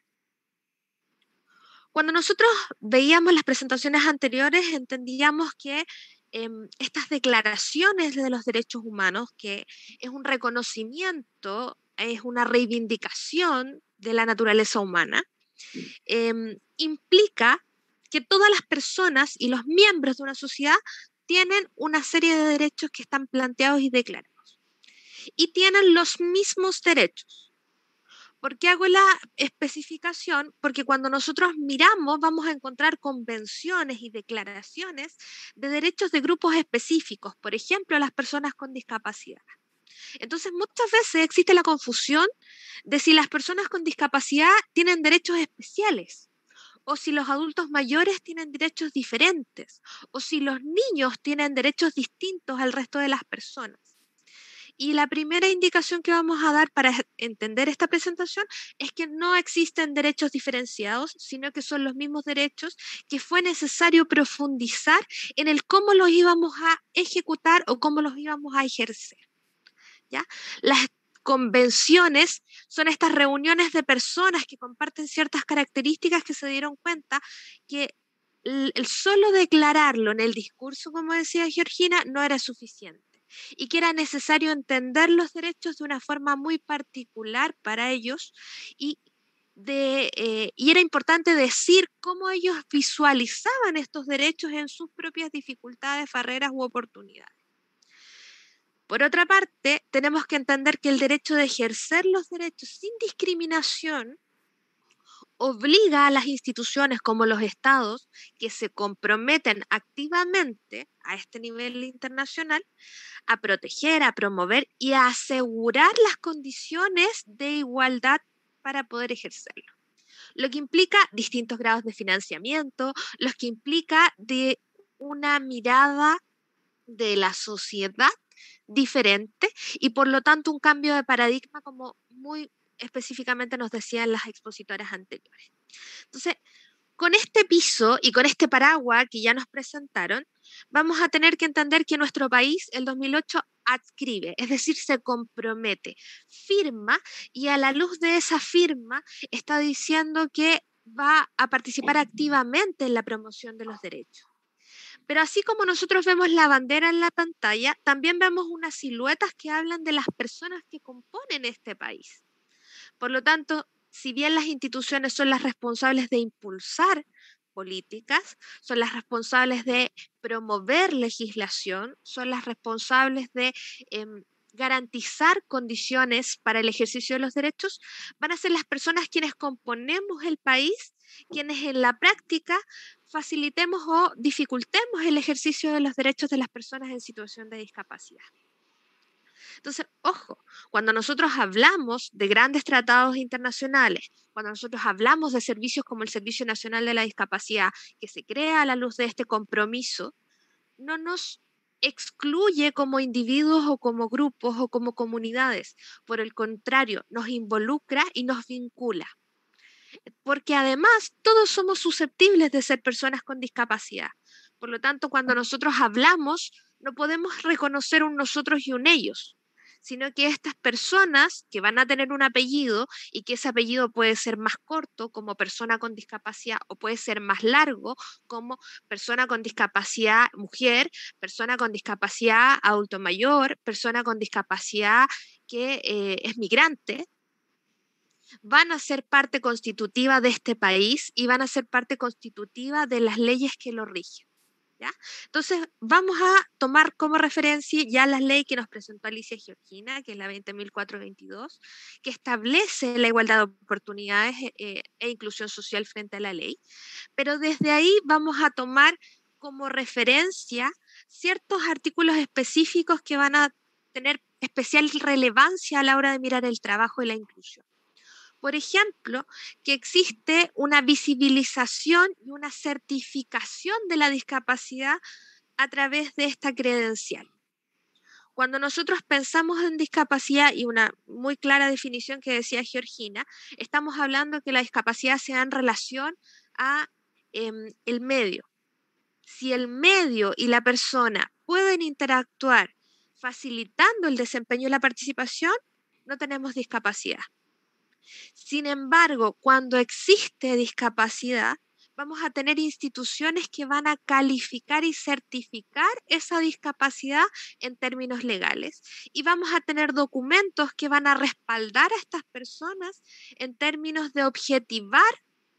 Cuando nosotros veíamos las presentaciones anteriores, entendíamos que eh, estas declaraciones de los derechos humanos, que es un reconocimiento, es una reivindicación de la naturaleza humana, eh, implica que todas las personas y los miembros de una sociedad tienen una serie de derechos que están planteados y declarados. Y tienen los mismos derechos. ¿Por qué hago la especificación? Porque cuando nosotros miramos vamos a encontrar convenciones y declaraciones de derechos de grupos específicos, por ejemplo, las personas con discapacidad. Entonces, muchas veces existe la confusión de si las personas con discapacidad tienen derechos especiales, o si los adultos mayores tienen derechos diferentes, o si los niños tienen derechos distintos al resto de las personas. Y la primera indicación que vamos a dar para entender esta presentación es que no existen derechos diferenciados, sino que son los mismos derechos que fue necesario profundizar en el cómo los íbamos a ejecutar o cómo los íbamos a ejercer. ¿Ya? Las convenciones son estas reuniones de personas que comparten ciertas características que se dieron cuenta que el solo declararlo en el discurso, como decía Georgina, no era suficiente. Y que era necesario entender los derechos de una forma muy particular para ellos y, de, eh, y era importante decir cómo ellos visualizaban estos derechos en sus propias dificultades, barreras u oportunidades. Por otra parte, tenemos que entender que el derecho de ejercer los derechos sin discriminación obliga a las instituciones como los estados que se comprometen activamente a este nivel internacional a proteger, a promover y a asegurar las condiciones de igualdad para poder ejercerlo. Lo que implica distintos grados de financiamiento, lo que implica de una mirada de la sociedad diferente y por lo tanto un cambio de paradigma como muy específicamente nos decían las expositoras anteriores. Entonces, con este piso y con este paraguas que ya nos presentaron, vamos a tener que entender que nuestro país, el dos mil ocho, adscribe, es decir, se compromete, firma, y a la luz de esa firma está diciendo que va a participar activamente en la promoción de los derechos. Pero así como nosotros vemos la bandera en la pantalla, también vemos unas siluetas que hablan de las personas que componen este país. Por lo tanto, si bien las instituciones son las responsables de impulsar políticas, son las responsables de promover legislación, son las responsables de eh, garantizar condiciones para el ejercicio de los derechos, van a ser las personas quienes componemos el país, quienes en la práctica facilitemos o dificultemos el ejercicio de los derechos de las personas en situación de discapacidad. Entonces, ojo, cuando nosotros hablamos de grandes tratados internacionales, cuando nosotros hablamos de servicios como el Servicio Nacional de la Discapacidad, que se crea a la luz de este compromiso, no nos excluye como individuos o como grupos o como comunidades. Por el contrario, nos involucra y nos vincula. Porque además todos somos susceptibles de ser personas con discapacidad. Por lo tanto, cuando nosotros hablamos, no podemos reconocer un nosotros y un ellos, sino que estas personas que van a tener un apellido y que ese apellido puede ser más corto como persona con discapacidad o puede ser más largo como persona con discapacidad mujer, persona con discapacidad adulto mayor, persona con discapacidad que eh, es migrante, van a ser parte constitutiva de este país y van a ser parte constitutiva de las leyes que lo rigen. ¿Ya? Entonces, vamos a tomar como referencia ya la ley que nos presentó Alicia Georgina, que es la veinte mil cuatrocientos veintidós, que establece la igualdad de oportunidades eh, e inclusión social frente a la ley. Pero desde ahí vamos a tomar como referencia ciertos artículos específicos que van a tener especial relevancia a la hora de mirar el trabajo y la inclusión. Por ejemplo, que existe una visibilización y una certificación de la discapacidad a través de esta credencial. Cuando nosotros pensamos en discapacidad, y una muy clara definición que decía Georgina, estamos hablando que la discapacidad se da en relación a eh, el medio. Si el medio y la persona pueden interactuar facilitando el desempeño y la participación, no tenemos discapacidad. Sin embargo, cuando existe discapacidad, vamos a tener instituciones que van a calificar y certificar esa discapacidad en términos legales. Y vamos a tener documentos que van a respaldar a estas personas en términos de objetivar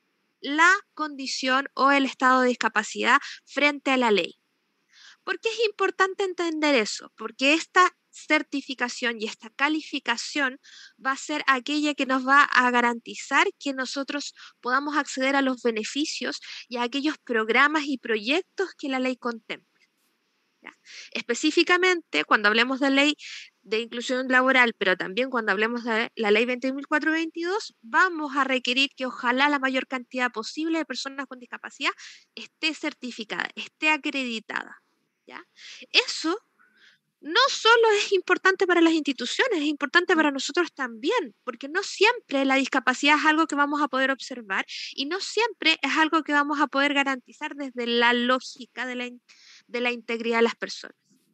la condición o el estado de discapacidad frente a la ley. ¿Por qué es importante entender eso? Porque esta certificación y esta calificación va a ser aquella que nos va a garantizar que nosotros podamos acceder a los beneficios y a aquellos programas y proyectos que la ley contempla. ¿Ya? Específicamente, cuando hablemos de ley de inclusión laboral, pero también cuando hablemos de la ley veinte mil cuatrocientos veintidós, vamos a requerir que ojalá la mayor cantidad posible de personas con discapacidad esté certificada, esté acreditada. ¿Ya? Eso no solo es importante para las instituciones, es importante para nosotros también, porque no siempre la discapacidad es algo que vamos a poder observar y no siempre es algo que vamos a poder garantizar desde la lógica de la, de la integridad de las personas.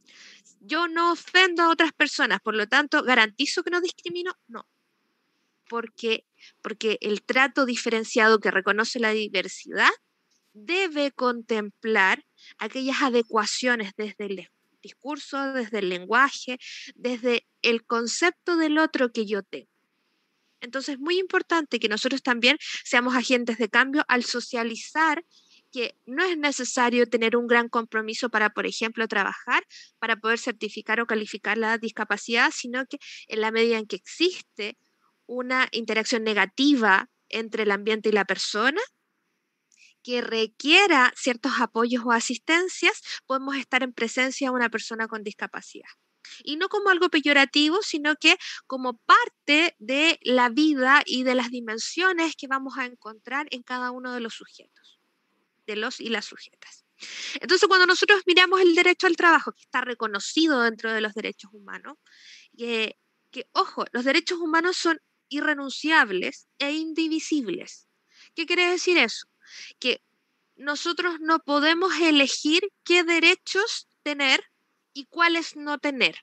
Yo no ofendo a otras personas, por lo tanto, ¿garantizo que no discrimino? No, porque, porque el trato diferenciado que reconoce la diversidad debe contemplar aquellas adecuaciones desde el discurso, desde el lenguaje, desde el concepto del otro que yo tengo. Entonces es muy importante que nosotros también seamos agentes de cambio al socializar que no es necesario tener un gran compromiso para, por ejemplo, trabajar, para poder certificar o calificar la discapacidad, sino que en la medida en que existe una interacción negativa entre el ambiente y la persona, que requiera ciertos apoyos o asistencias, podemos estar en presencia de una persona con discapacidad. Y no como algo peyorativo, sino que como parte de la vida y de las dimensiones que vamos a encontrar en cada uno de los sujetos, de los y las sujetas. Entonces, cuando nosotros miramos el derecho al trabajo, que está reconocido dentro de los derechos humanos, que, que ojo, los derechos humanos son irrenunciables e indivisibles. ¿Qué quiere decir eso? Que nosotros no podemos elegir qué derechos tener y cuáles no tener.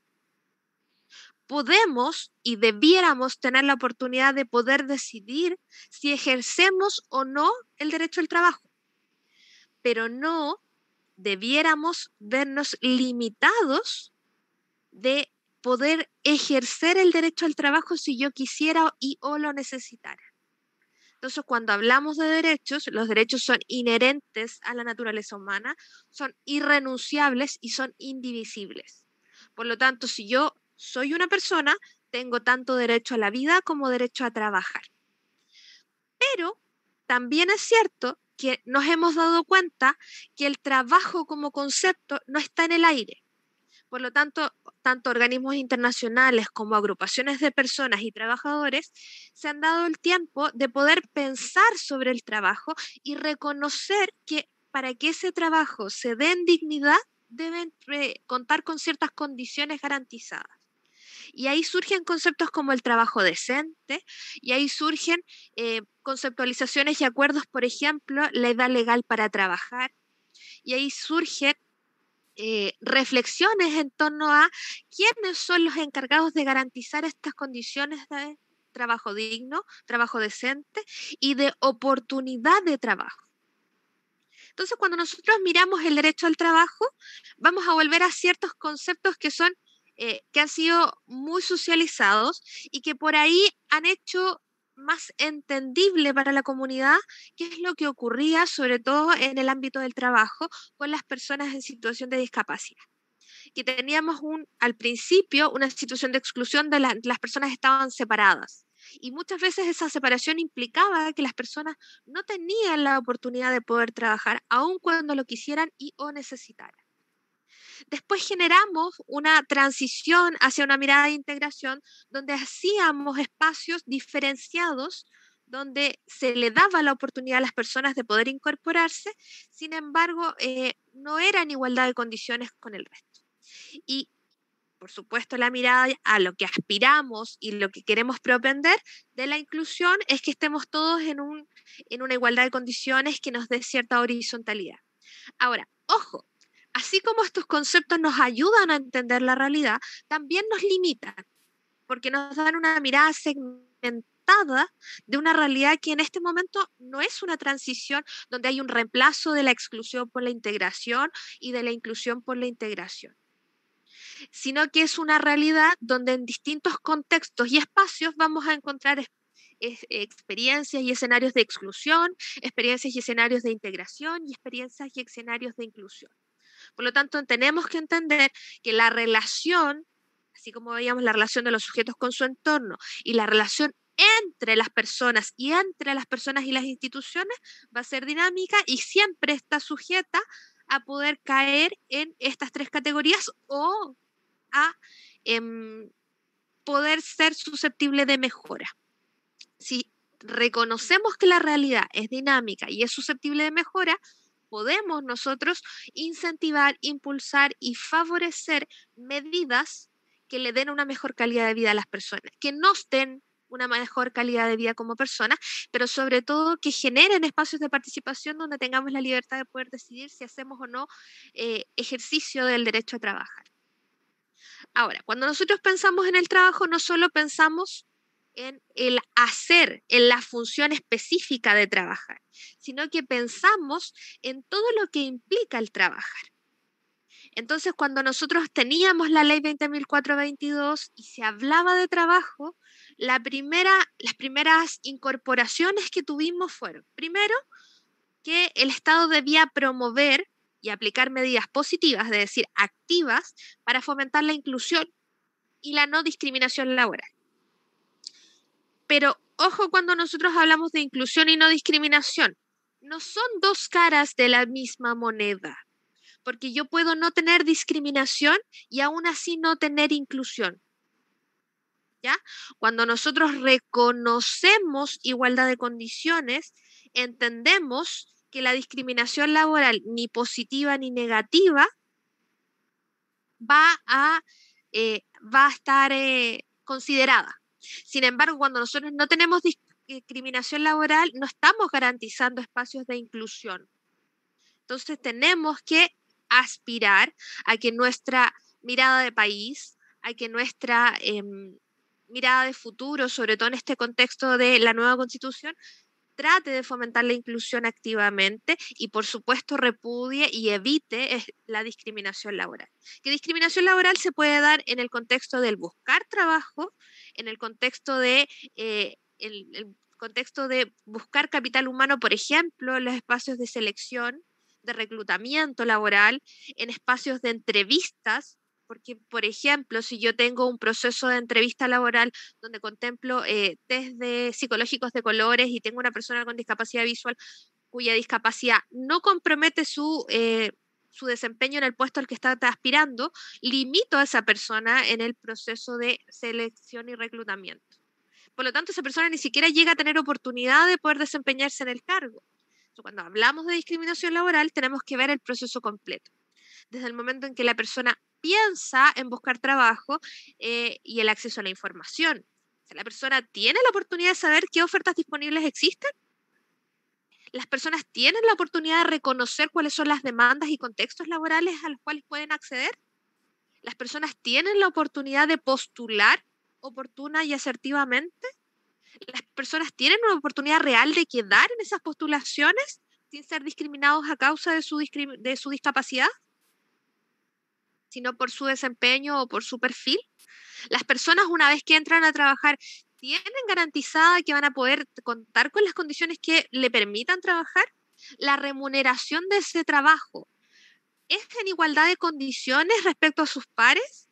Podemos y debiéramos tener la oportunidad de poder decidir si ejercemos o no el derecho al trabajo, pero no debiéramos vernos limitados de poder ejercer el derecho al trabajo si yo quisiera y o lo necesitara. Entonces, cuando hablamos de derechos, los derechos son inherentes a la naturaleza humana, son irrenunciables y son indivisibles. Por lo tanto, si yo soy una persona, tengo tanto derecho a la vida como derecho a trabajar. Pero también es cierto que nos hemos dado cuenta que el trabajo como concepto no está en el aire. Por lo tanto, tanto organismos internacionales como agrupaciones de personas y trabajadores se han dado el tiempo de poder pensar sobre el trabajo y reconocer que para que ese trabajo se dé en dignidad deben eh, contar con ciertas condiciones garantizadas. Y ahí surgen conceptos como el trabajo decente, y ahí surgen eh, conceptualizaciones y acuerdos, por ejemplo, la edad legal para trabajar, y ahí surgen Eh, reflexiones en torno a quiénes son los encargados de garantizar estas condiciones de trabajo digno, trabajo decente y de oportunidad de trabajo. Entonces, cuando nosotros miramos el derecho al trabajo, vamos a volver a ciertos conceptos que son, eh, que han sido muy socializados y que por ahí han hecho más entendible para la comunidad qué es lo que ocurría, sobre todo en el ámbito del trabajo, con las personas en situación de discapacidad. Que teníamos un, al principio una situación de exclusión de la, las personas estaban separadas. Y muchas veces esa separación implicaba que las personas no tenían la oportunidad de poder trabajar, aun cuando lo quisieran y o necesitaran. Después generamos una transición hacia una mirada de integración donde hacíamos espacios diferenciados donde se le daba la oportunidad a las personas de poder incorporarse, sin embargo, eh, no era en igualdad de condiciones con el resto. Y, por supuesto, la mirada a lo que aspiramos y lo que queremos propender de la inclusión es que estemos todos en, un, en una igualdad de condiciones que nos dé cierta horizontalidad. Ahora, ojo, así como estos conceptos nos ayudan a entender la realidad, también nos limitan, porque nos dan una mirada segmentada de una realidad que en este momento no es una transición donde hay un reemplazo de la exclusión por la integración y de la inclusión por la integración, sino que es una realidad donde en distintos contextos y espacios vamos a encontrar es, es, experiencias y escenarios de exclusión, experiencias y escenarios de integración y experiencias y escenarios de inclusión. Por lo tanto, tenemos que entender que la relación, así como veíamos la relación de los sujetos con su entorno y la relación entre las personas y entre las personas y las instituciones va a ser dinámica y siempre está sujeta a poder caer en estas tres categorías o a eh, poder ser susceptible de mejora. Si reconocemos que la realidad es dinámica y es susceptible de mejora, podemos nosotros incentivar, impulsar y favorecer medidas que le den una mejor calidad de vida a las personas, que nos den una mejor calidad de vida como personas, pero sobre todo que generen espacios de participación donde tengamos la libertad de poder decidir si hacemos o no eh, ejercicio del derecho a trabajar. Ahora, cuando nosotros pensamos en el trabajo, no solo pensamos en el hacer, en la función específica de trabajar, sino que pensamos en todo lo que implica el trabajar. Entonces, cuando nosotros teníamos la ley veinte mil cuatrocientos veintidós y se hablaba de trabajo, la primera, las primeras incorporaciones que tuvimos fueron, primero, que el Estado debía promover y aplicar medidas positivas, es decir, activas, para fomentar la inclusión y la no discriminación laboral. Pero ojo cuando nosotros hablamos de inclusión y no discriminación, no son dos caras de la misma moneda, porque yo puedo no tener discriminación y aún así no tener inclusión. ¿Ya? Cuando nosotros reconocemos igualdad de condiciones, entendemos que la discriminación laboral, ni positiva ni negativa, va a, eh, va a estar eh, considerada. Sin embargo, cuando nosotros no tenemos discriminación laboral, no estamos garantizando espacios de inclusión. Entonces tenemos que aspirar a que nuestra mirada de país, a que nuestra eh, mirada de futuro, sobre todo en este contexto de la nueva Constitución, trate de fomentar la inclusión activamente y, por supuesto, repudie y evite la discriminación laboral. Que discriminación laboral se puede dar en el contexto del buscar trabajo, en el contexto de, eh, el, el contexto de buscar capital humano, por ejemplo, en los espacios de selección, de reclutamiento laboral, en espacios de entrevistas, porque, por ejemplo, si yo tengo un proceso de entrevista laboral donde contemplo eh, test de psicológicos de colores y tengo una persona con discapacidad visual cuya discapacidad no compromete su, eh, su desempeño en el puesto al que está aspirando, limito a esa persona en el proceso de selección y reclutamiento. Por lo tanto, esa persona ni siquiera llega a tener oportunidad de poder desempeñarse en el cargo. Entonces, cuando hablamos de discriminación laboral, tenemos que ver el proceso completo. Desde el momento en que la persona piensa en buscar trabajo eh, y el acceso a la información. O sea, la persona tiene la oportunidad de saber qué ofertas disponibles existen. Las personas tienen la oportunidad de reconocer cuáles son las demandas y contextos laborales a los cuales pueden acceder. Las personas tienen la oportunidad de postular oportuna y asertivamente. Las personas tienen una oportunidad real de quedar en esas postulaciones sin ser discriminados a causa de su, de su discapacidad, sino por su desempeño o por su perfil. Las personas, una vez que entran a trabajar, ¿tienen garantizada que van a poder contar con las condiciones que le permitan trabajar? La remuneración de ese trabajo, ¿es en igualdad de condiciones respecto a sus pares?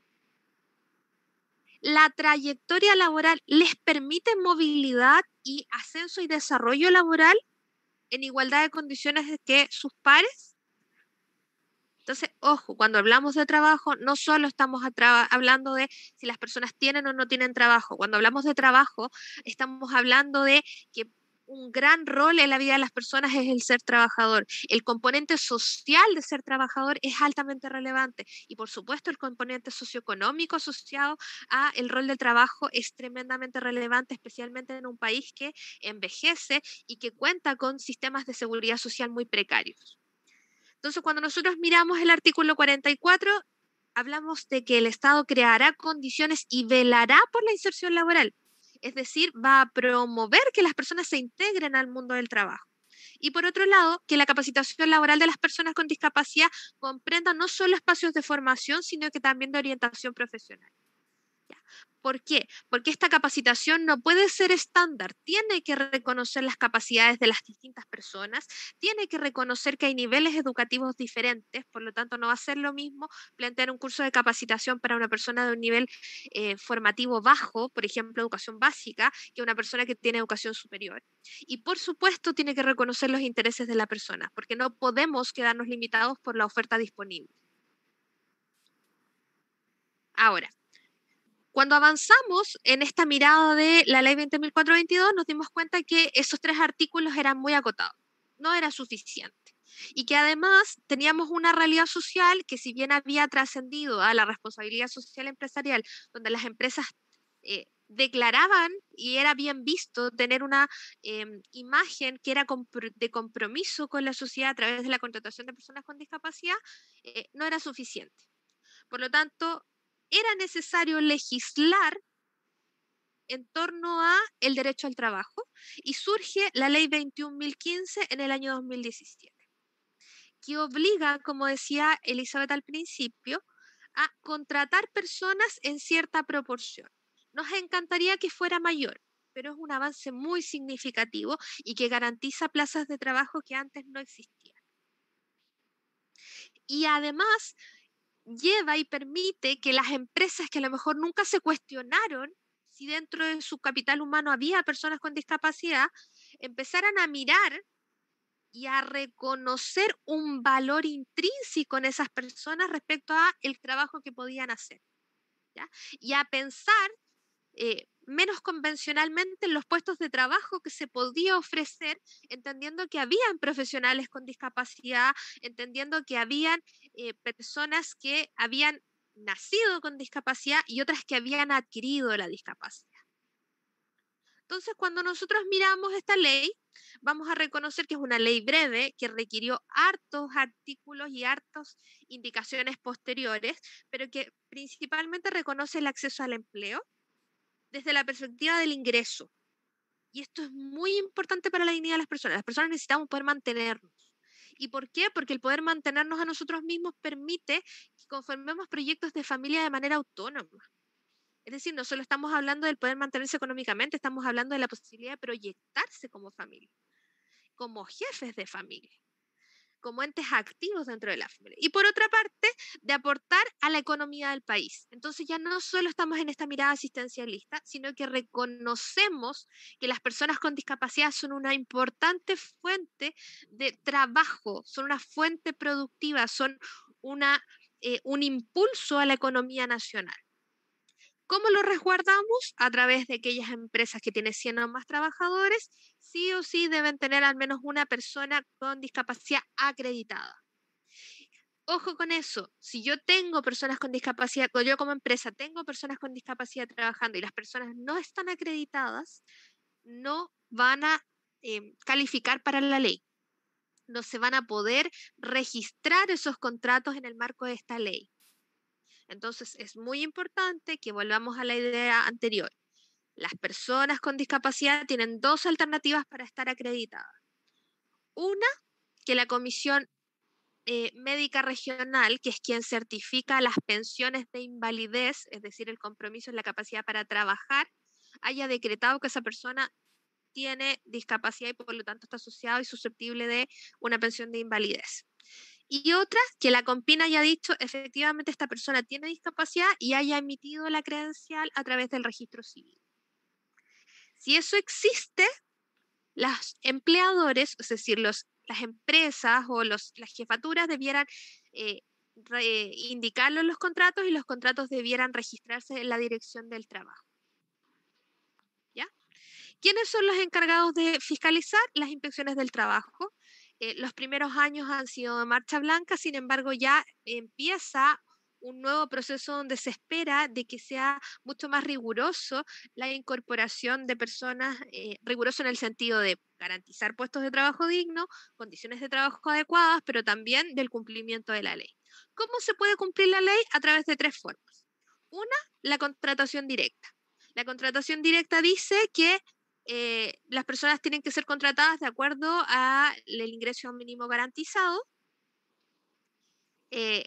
¿La trayectoria laboral les permite movilidad y ascenso y desarrollo laboral en igualdad de condiciones que sus pares? Entonces, ojo, cuando hablamos de trabajo, no solo estamos hablando de si las personas tienen o no tienen trabajo. Cuando hablamos de trabajo, estamos hablando de que un gran rol en la vida de las personas es el ser trabajador. El componente social de ser trabajador es altamente relevante y por supuesto el componente socioeconómico asociado a el rol del trabajo es tremendamente relevante, especialmente en un país que envejece y que cuenta con sistemas de seguridad social muy precarios. Entonces, cuando nosotros miramos el artículo cuarenta y cuatro, hablamos de que el Estado creará condiciones y velará por la inserción laboral. Es decir, va a promover que las personas se integren al mundo del trabajo. Y por otro lado, que la capacitación laboral de las personas con discapacidad comprenda no solo espacios de formación, sino que también de orientación profesional. ¿Por qué? Porque esta capacitación no puede ser estándar, tiene que reconocer las capacidades de las distintas personas, tiene que reconocer que hay niveles educativos diferentes, por lo tanto no va a ser lo mismo plantear un curso de capacitación para una persona de un nivel eh, formativo bajo, por ejemplo, educación básica, que una persona que tiene educación superior. Y por supuesto tiene que reconocer los intereses de la persona, porque no podemos quedarnos limitados por la oferta disponible. Ahora, cuando avanzamos en esta mirada de la ley veinte mil cuatrocientos veintidós, nos dimos cuenta que esos tres artículos eran muy acotados, no era suficiente. Y que además teníamos una realidad social que si bien había trascendido a la responsabilidad social empresarial, donde las empresas eh, declaraban y era bien visto tener una eh, imagen que era compr- de compromiso con la sociedad a través de la contratación de personas con discapacidad, eh, no era suficiente. Por lo tanto, era necesario legislar en torno a el derecho al trabajo y surge la ley veintiún mil quince en el año dos mil diecisiete, que obliga, como decía Elizabeth al principio, a contratar personas en cierta proporción. Nos encantaría que fuera mayor, pero es un avance muy significativo y que garantiza plazas de trabajo que antes no existían. Y además lleva y permite que las empresas que a lo mejor nunca se cuestionaron si dentro de su capital humano había personas con discapacidad, empezaran a mirar y a reconocer un valor intrínseco en esas personas respecto a el trabajo que podían hacer, ¿ya? Y a pensar eh, menos convencionalmente en los puestos de trabajo que se podía ofrecer, entendiendo que habían profesionales con discapacidad, entendiendo que habían eh, personas que habían nacido con discapacidad y otras que habían adquirido la discapacidad. Entonces, cuando nosotros miramos esta ley, vamos a reconocer que es una ley breve, que requirió hartos artículos y hartas indicaciones posteriores, pero que principalmente reconoce el acceso al empleo desde la perspectiva del ingreso. Y esto es muy importante para la dignidad de las personas. Las personas necesitamos poder mantenernos. ¿Y por qué? Porque el poder mantenernos a nosotros mismos permite que conformemos proyectos de familia de manera autónoma. Es decir, no solo estamos hablando del poder mantenerse económicamente, estamos hablando de la posibilidad de proyectarse como familia, como jefes de familia, como entes activos dentro de la familia. Y por otra parte, de aportar a la economía del país. Entonces ya no solo estamos en esta mirada asistencialista, sino que reconocemos que las personas con discapacidad son una importante fuente de trabajo, son una fuente productiva, son una, eh, un impulso a la economía nacional. ¿Cómo lo resguardamos? A través de aquellas empresas que tienen cien o más trabajadores, sí o sí deben tener al menos una persona con discapacidad acreditada. Ojo con eso, si yo tengo personas con discapacidad, o yo como empresa tengo personas con discapacidad trabajando y las personas no están acreditadas, no van a eh, calificar para la ley. No se van a poder registrar esos contratos en el marco de esta ley. Entonces es muy importante que volvamos a la idea anterior. Las personas con discapacidad tienen dos alternativas para estar acreditadas. Una, que la Comisión eh, Médica Regional, que es quien certifica las pensiones de invalidez, es decir, el compromiso en la capacidad para trabajar, haya decretado que esa persona tiene discapacidad y por lo tanto está asociado y susceptible de una pensión de invalidez. Y otra, que la Compin haya dicho efectivamente esta persona tiene discapacidad y haya emitido la credencial a través del registro civil. Si eso existe, los empleadores, es decir, los, las empresas o los, las jefaturas debieran eh, re, indicarlo en los contratos y los contratos debieran registrarse en la dirección del trabajo. ¿Ya? ¿Quiénes son los encargados de fiscalizar? Las inspecciones del trabajo. Eh, los primeros años han sido de marcha blanca, sin embargo ya empieza un nuevo proceso donde se espera de que sea mucho más riguroso la incorporación de personas, eh, riguroso en el sentido de garantizar puestos de trabajo dignos, condiciones de trabajo adecuadas, pero también del cumplimiento de la ley. ¿Cómo se puede cumplir la ley? A través de tres formas. Una, la contratación directa. La contratación directa dice que eh, las personas tienen que ser contratadas de acuerdo al ingreso mínimo garantizado, eh,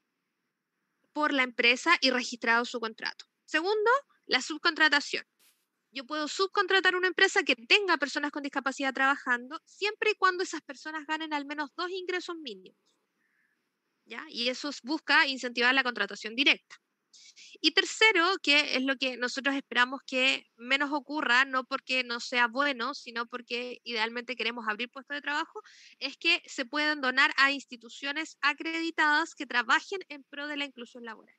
por la empresa y registrado su contrato. Segundo, la subcontratación. Yo puedo subcontratar una empresa que tenga personas con discapacidad trabajando, siempre y cuando esas personas ganen al menos dos ingresos mínimos, ¿ya? Y eso busca incentivar la contratación directa. Y tercero, que es lo que nosotros esperamos que menos ocurra, no porque no sea bueno, sino porque idealmente queremos abrir puestos de trabajo, es que se pueden donar a instituciones acreditadas que trabajen en pro de la inclusión laboral,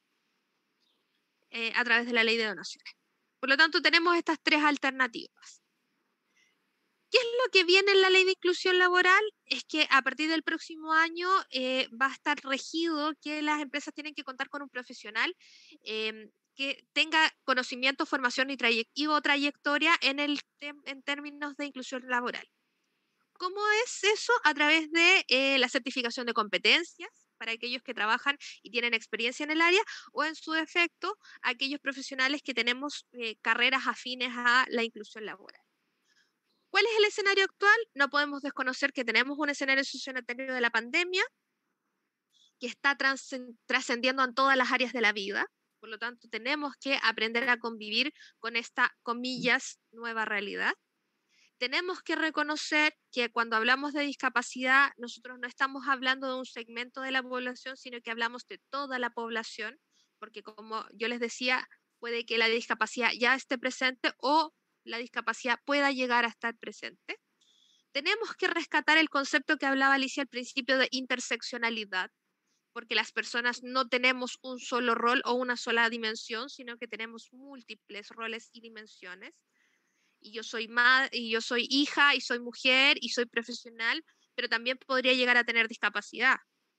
eh, a través de la ley de donaciones. Por lo tanto, tenemos estas tres alternativas. ¿Qué es lo que viene en la ley de inclusión laboral? Es que a partir del próximo año eh, va a estar regido que las empresas tienen que contar con un profesional eh, que tenga conocimiento, formación y, trayect y o trayectoria en, el en términos de inclusión laboral. ¿Cómo es eso? A través de eh, la certificación de competencias para aquellos que trabajan y tienen experiencia en el área, o en su defecto, aquellos profesionales que tenemos eh, carreras afines a la inclusión laboral. ¿Cuál es el escenario actual? No podemos desconocer que tenemos un escenario sociosanitario de la pandemia que está trascendiendo en todas las áreas de la vida. Por lo tanto, tenemos que aprender a convivir con esta, comillas, nueva realidad. Tenemos que reconocer que cuando hablamos de discapacidad, nosotros no estamos hablando de un segmento de la población, sino que hablamos de toda la población, porque como yo les decía, puede que la discapacidad ya esté presente o la discapacidad pueda llegar a estar presente. Tenemos que rescatar el concepto que hablaba Alicia al principio de interseccionalidad, porque las personas no tenemos un solo rol o una sola dimensión, sino que tenemos múltiples roles y dimensiones. Y yo soy madre, y yo soy hija, y soy mujer, y soy profesional, pero también podría llegar a tener discapacidad.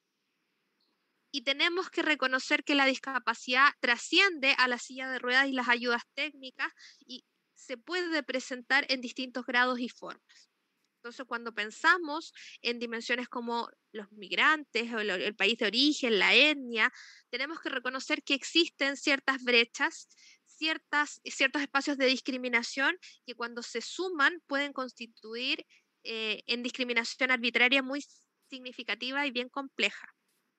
Y tenemos que reconocer que la discapacidad trasciende a la silla de ruedas y las ayudas técnicas y se puede presentar en distintos grados y formas. Entonces, cuando pensamos en dimensiones como los migrantes, o el, el país de origen, la etnia, tenemos que reconocer que existen ciertas brechas, ciertas, ciertos espacios de discriminación que cuando se suman pueden constituir eh, en discriminación arbitraria muy significativa y bien compleja.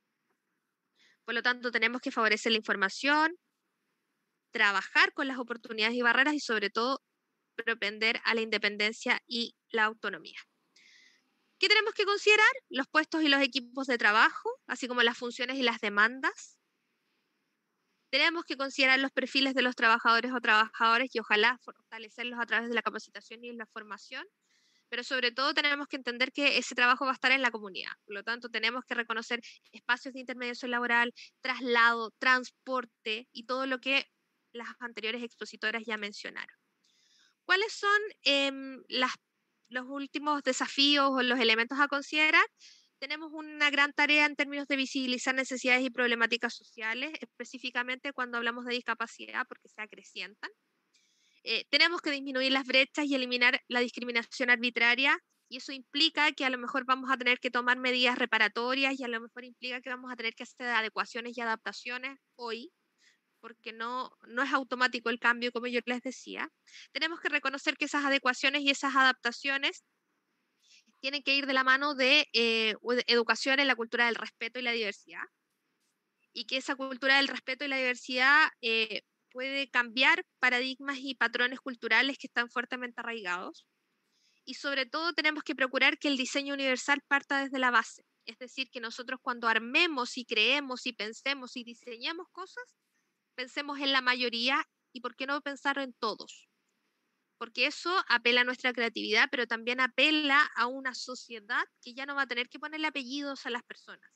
Por lo tanto, tenemos que favorecer la información, trabajar con las oportunidades y barreras y sobre todo propender a la independencia y la autonomía. ¿Qué tenemos que considerar? Los puestos y los equipos de trabajo, así como las funciones y las demandas. Tenemos que considerar los perfiles de los trabajadores o trabajadoras y ojalá fortalecerlos a través de la capacitación y la formación, pero sobre todo tenemos que entender que ese trabajo va a estar en la comunidad. Por lo tanto, tenemos que reconocer espacios de intermediación laboral, traslado, transporte y todo lo que las anteriores expositoras ya mencionaron. ¿Cuáles son eh, las, los últimos desafíos o los elementos a considerar? Tenemos una gran tarea en términos de visibilizar necesidades y problemáticas sociales, específicamente cuando hablamos de discapacidad, porque se acrecientan. Eh, tenemos que disminuir las brechas y eliminar la discriminación arbitraria, y eso implica que a lo mejor vamos a tener que tomar medidas reparatorias y a lo mejor implica que vamos a tener que hacer adecuaciones y adaptaciones hoy, porque no, no es automático el cambio, como yo les decía. Tenemos que reconocer que esas adecuaciones y esas adaptaciones tienen que ir de la mano de eh, educación en la cultura del respeto y la diversidad, y que esa cultura del respeto y la diversidad eh, puede cambiar paradigmas y patrones culturales que están fuertemente arraigados. Y sobre todo tenemos que procurar que el diseño universal parta desde la base, es decir, que nosotros cuando armemos y creemos y pensemos y diseñemos cosas, pensemos en la mayoría y por qué no pensar en todos, porque eso apela a nuestra creatividad, pero también apela a una sociedad que ya no va a tener que ponerle apellidos a las personas,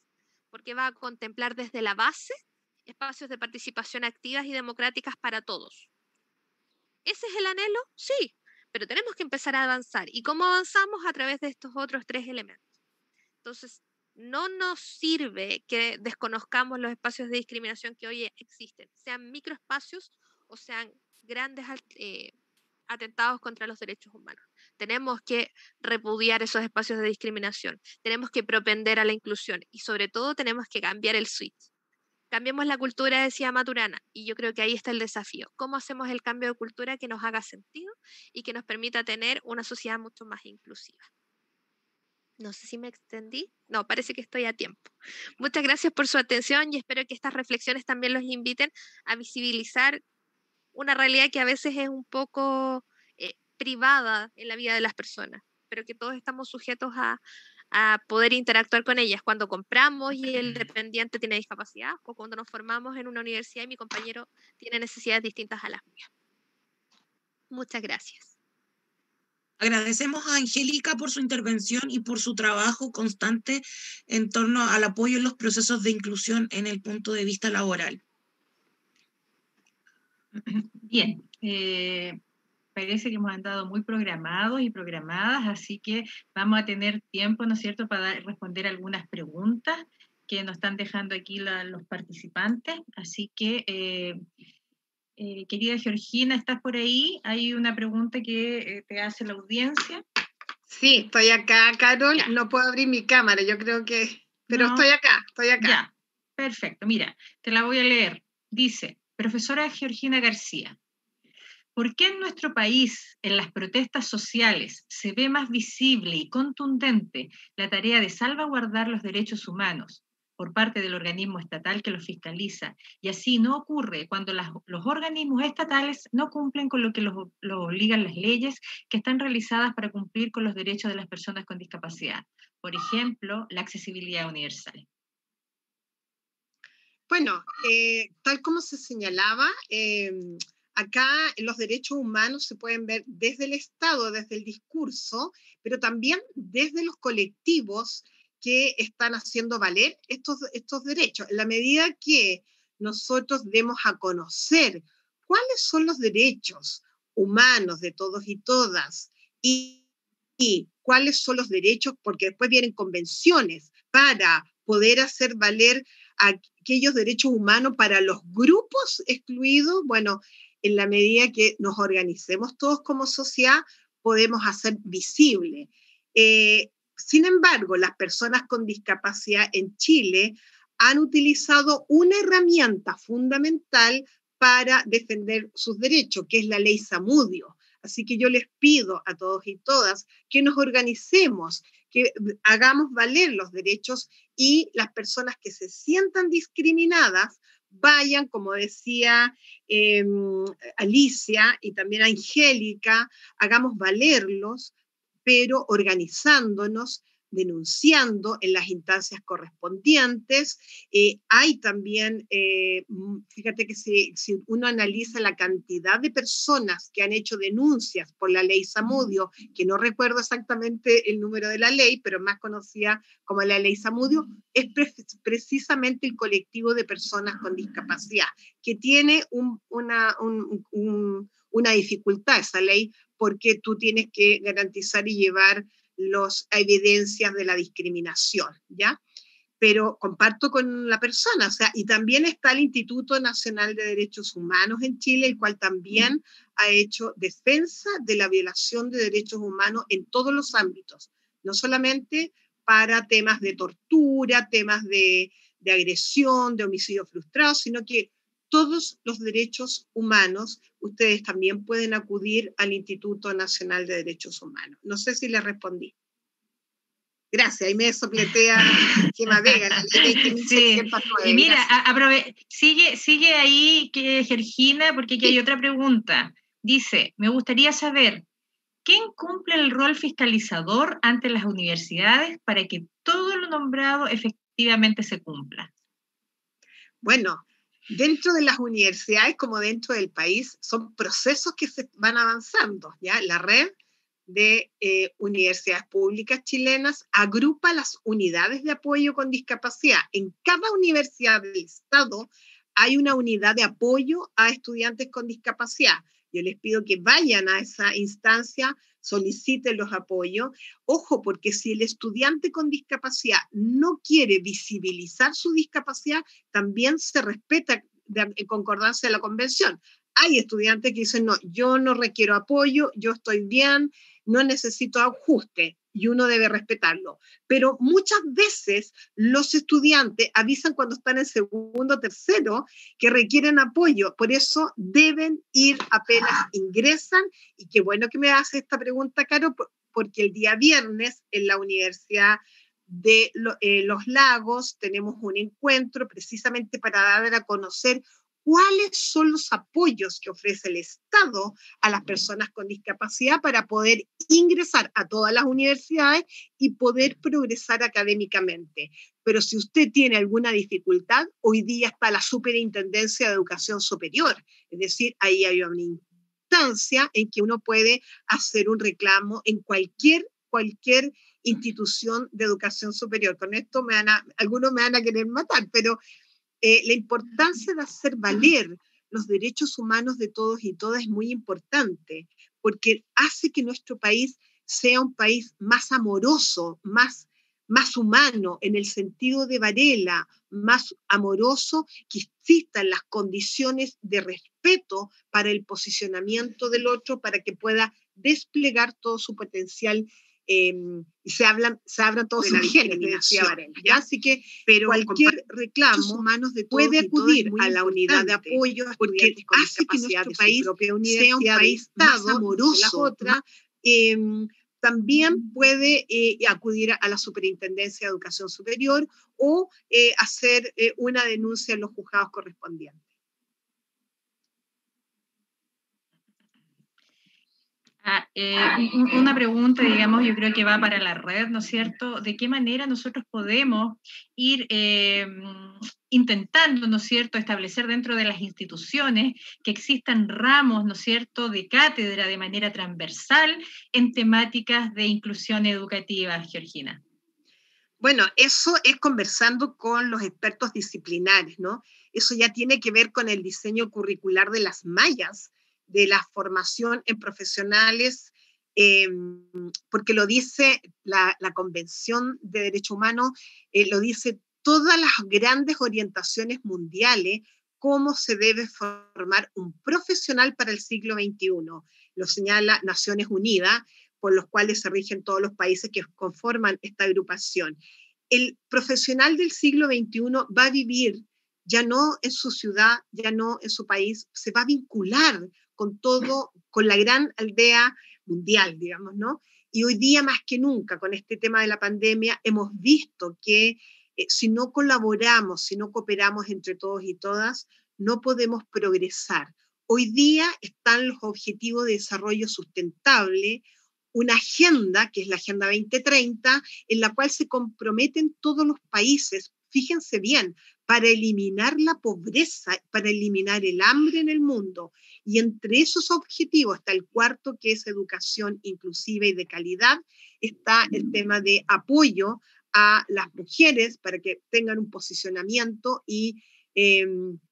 porque va a contemplar desde la base espacios de participación activas y democráticas para todos. ¿Ese es el anhelo? Sí, pero tenemos que empezar a avanzar. ¿Y cómo avanzamos? A través de estos otros tres elementos. Entonces, no nos sirve que desconozcamos los espacios de discriminación que hoy existen, sean microespacios o sean grandes eh, atentados contra los derechos humanos. Tenemos que repudiar esos espacios de discriminación, tenemos que propender a la inclusión y sobre todo tenemos que cambiar el switch. Cambiemos la cultura, decía Maturana, y yo creo que ahí está el desafío. ¿Cómo hacemos el cambio de cultura que nos haga sentido y que nos permita tener una sociedad mucho más inclusiva? No sé si me extendí. No, parece que estoy a tiempo. Muchas gracias por su atención y espero que estas reflexiones también los inviten a visibilizar una realidad que a veces es un poco eh, privada en la vida de las personas, pero que todos estamos sujetos a, a poder interactuar con ellas cuando compramos y el dependiente tiene discapacidad, o cuando nos formamos en una universidad y mi compañero tiene necesidades distintas a las mías. Muchas gracias. Agradecemos a Angélica por su intervención y por su trabajo constante en torno al apoyo en los procesos de inclusión en el punto de vista laboral. Bien, eh, parece que hemos andado muy programados y programadas, así que vamos a tener tiempo, ¿no es cierto?, para responder algunas preguntas que nos están dejando aquí la, los participantes. Así que, eh, eh, querida Georgina, ¿estás por ahí? Hay una pregunta que eh, te hace la audiencia. Sí, estoy acá, Carol. Ya. No puedo abrir mi cámara, yo creo que... Pero no. estoy acá, estoy acá. Ya, perfecto. Mira, te la voy a leer. Dice, profesora Georgina García, ¿por qué en nuestro país, en las protestas sociales, se ve más visible y contundente la tarea de salvaguardar los derechos humanos por parte del organismo estatal que los fiscaliza? Y así no ocurre cuando las, los organismos estatales no cumplen con lo que los, los obligan las leyes que están realizadas para cumplir con los derechos de las personas con discapacidad. Por ejemplo, la accesibilidad universal. Bueno, eh, tal como se señalaba, eh, acá los derechos humanos se pueden ver desde el Estado, desde el discurso, pero también desde los colectivos que están haciendo valer estos, estos derechos. En la medida que nosotros demos a conocer cuáles son los derechos humanos de todos y todas y, y cuáles son los derechos, porque después vienen convenciones para poder hacer valer aquellos derechos humanos para los grupos excluidos, bueno, en la medida que nos organicemos todos como sociedad, podemos hacer visible. Eh, sin embargo, las personas con discapacidad en Chile han utilizado una herramienta fundamental para defender sus derechos, que es la ley Zamudio. Así que yo les pido a todos y todas que nos organicemos, que hagamos valer los derechos y las personas que se sientan discriminadas vayan, como decía eh, Alicia y también Angélica, hagamos valerlos, pero organizándonos, denunciando en las instancias correspondientes. Eh, hay también, eh, fíjate que si, si uno analiza la cantidad de personas que han hecho denuncias por la ley Zamudio, que no recuerdo exactamente el número de la ley, pero más conocida como la ley Zamudio, es pre precisamente el colectivo de personas con discapacidad, que tiene un, una, un, un, una dificultad esa ley, porque tú tienes que garantizar y llevar las evidencias de la discriminación, ¿ya? Pero comparto con la persona, o sea, y también está el Instituto Nacional de Derechos Humanos en Chile, el cual también ha hecho defensa de la violación de derechos humanos en todos los ámbitos, no solamente para temas de tortura, temas de, de agresión, de homicidio frustrado, sino que todos los derechos humanos, ustedes también pueden acudir al Instituto Nacional de Derechos Humanos. No sé si les respondí. Gracias, ahí me sopletea Gemma Vega, la ley veinte mil seiscientos nueve. Sí. Y mira, aprove sigue, sigue ahí, que, Georgina, porque aquí sí. Hay otra pregunta. Dice, me gustaría saber, ¿quién cumple el rol fiscalizador ante las universidades para que todo lo nombrado efectivamente se cumpla? Bueno, dentro de las universidades como dentro del país son procesos que se van avanzando, ¿ya? La red de eh, Universidades Públicas Chilenas agrupa las unidades de apoyo con discapacidad. En cada universidad del Estado hay una unidad de apoyo a estudiantes con discapacidad. Yo les pido que vayan a esa instancia, soliciten los apoyos. Ojo, porque si el estudiante con discapacidad no quiere visibilizar su discapacidad, también se respeta en concordancia de la convención. Hay estudiantes que dicen, no, yo no requiero apoyo, yo estoy bien, no necesito ajuste, y uno debe respetarlo. Pero muchas veces los estudiantes avisan cuando están en segundo o tercero que requieren apoyo, por eso deben ir apenas ingresan, y qué bueno que me hace esta pregunta, Caro, porque el día viernes en la Universidad de Los Lagos tenemos un encuentro precisamente para dar a conocer cuáles son los apoyos que ofrece el Estado a las personas con discapacidad para poder ingresar a todas las universidades y poder progresar académicamente. Pero si usted tiene alguna dificultad, hoy día está la Superintendencia de Educación Superior, es decir, ahí hay una instancia en que uno puede hacer un reclamo en cualquier, cualquier institución de educación superior. Con esto me van a, algunos me van a querer matar, pero Eh, la importancia de hacer valer los derechos humanos de todos y todas es muy importante, porque hace que nuestro país sea un país más amoroso, más, más humano, en el sentido de Varela, más amoroso, que existan las condiciones de respeto para el posicionamiento del otro, para que pueda desplegar todo su potencial. Eh, y se hablan, se abran todos sus genes, decía Varela, ¿ya? Así que pero cualquier reclamo humanos de puede acudir a la unidad de apoyo, porque hace que nuestro país sea un país más amoroso. La otra, eh, también puede eh, acudir a la Superintendencia de Educación Superior o eh, hacer eh, una denuncia en los juzgados correspondientes. Ah, eh, una pregunta, digamos, yo creo que va para la red, ¿no es cierto? ¿De qué manera nosotros podemos ir eh, intentando, ¿no es cierto?, establecer dentro de las instituciones que existan ramos, ¿no es cierto?, de cátedra de manera transversal en temáticas de inclusión educativa, Georgina? Bueno, eso es conversando con los expertos disciplinares, ¿no? Eso ya tiene que ver con el diseño curricular de las mallas, de la formación en profesionales, eh, porque lo dice la, la Convención de Derechos Humanos, eh, lo dice todas las grandes orientaciones mundiales, cómo se debe formar un profesional para el siglo veintiuno. Lo señala Naciones Unidas, por los cuales se rigen todos los países que conforman esta agrupación. El profesional del siglo veintiuno va a vivir ya no en su ciudad, ya no en su país, se va a vincular con todo, con la gran aldea mundial, digamos, ¿no? Y hoy día más que nunca, con este tema de la pandemia, hemos visto que eh, si no colaboramos, si no cooperamos entre todos y todas, no podemos progresar. Hoy día están los Objetivos de Desarrollo Sustentable, una agenda, que es la Agenda veinte treinta, en la cual se comprometen todos los países, fíjense bien, para eliminar la pobreza, para eliminar el hambre en el mundo. Y entre esos objetivos está el cuarto, que es educación inclusiva y de calidad, está el tema de apoyo a las mujeres para que tengan un posicionamiento y eh,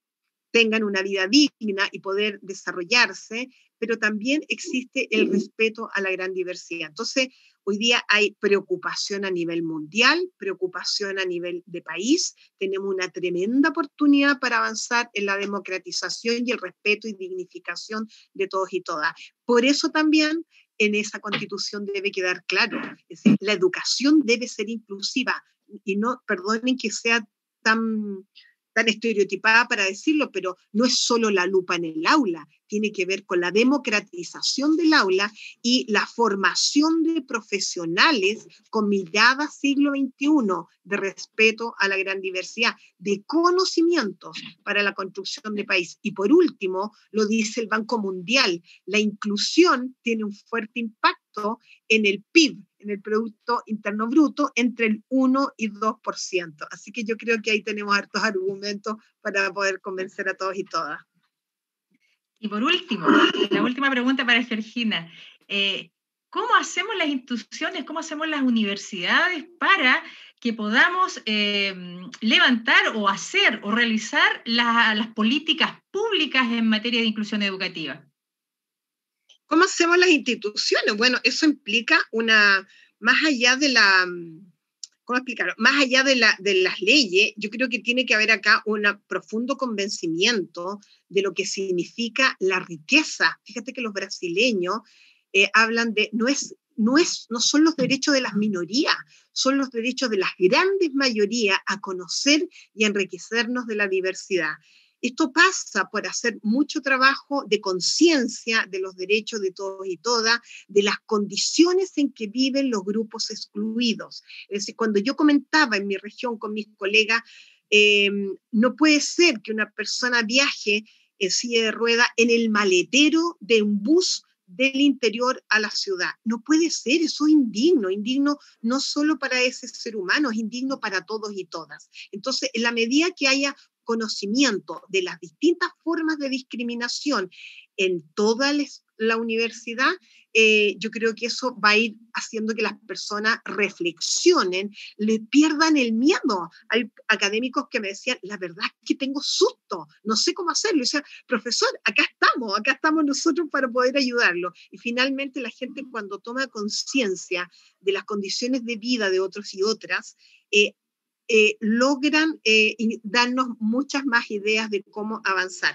tengan una vida digna y poder desarrollarse, pero también existe el respeto a la gran diversidad. Entonces, hoy día hay preocupación a nivel mundial, preocupación a nivel de país, tenemos una tremenda oportunidad para avanzar en la democratización y el respeto y dignificación de todos y todas. Por eso también en esa Constitución debe quedar claro, es decir, la educación debe ser inclusiva, y no, perdonen que sea tan... tan estereotipada para decirlo, pero no es solo la lupa en el aula, tiene que ver con la democratización del aula y la formación de profesionales con mirada siglo veintiuno, de respeto a la gran diversidad, de conocimientos para la construcción de país. Y por último, lo dice el Banco Mundial, la inclusión tiene un fuerte impacto en el P I B, en el Producto Interno Bruto, entre el uno y dos por ciento. Así que yo creo que ahí tenemos hartos argumentos para poder convencer a todos y todas. Y por último, la última pregunta para Georgina. Eh, ¿cómo hacemos las instituciones, cómo hacemos las universidades para que podamos eh, levantar o hacer o realizar la, las políticas públicas en materia de inclusión educativa? ¿Cómo hacemos las instituciones? Bueno, eso implica una, más allá de la, ¿cómo explicarlo? Más allá de, la, de las leyes, yo creo que tiene que haber acá un profundo convencimiento de lo que significa la riqueza. Fíjate que los brasileños eh, hablan de, no es, no es, no son los derechos de las minorías, son los derechos de las grandes mayorías a conocer y enriquecernos de la diversidad. Esto pasa por hacer mucho trabajo de conciencia de los derechos de todos y todas, de las condiciones en que viven los grupos excluidos. Es decir, cuando yo comentaba en mi región con mis colegas, eh, no puede ser que una persona viaje en silla de rueda en el maletero de un bus del interior a la ciudad. No puede ser, eso es indigno, indigno no solo para ese ser humano, es indigno para todos y todas. Entonces, en la medida que haya conocimiento de las distintas formas de discriminación en toda la universidad, eh, yo creo que eso va a ir haciendo que las personas reflexionen, le pierdan el miedo. Hay académicos que me decían, la verdad es que tengo susto, no sé cómo hacerlo. Y decía, profesor, acá estamos, acá estamos nosotros para poder ayudarlo. Y finalmente la gente, cuando toma conciencia de las condiciones de vida de otros y otras, eh, Eh, logran eh, darnos muchas más ideas de cómo avanzar.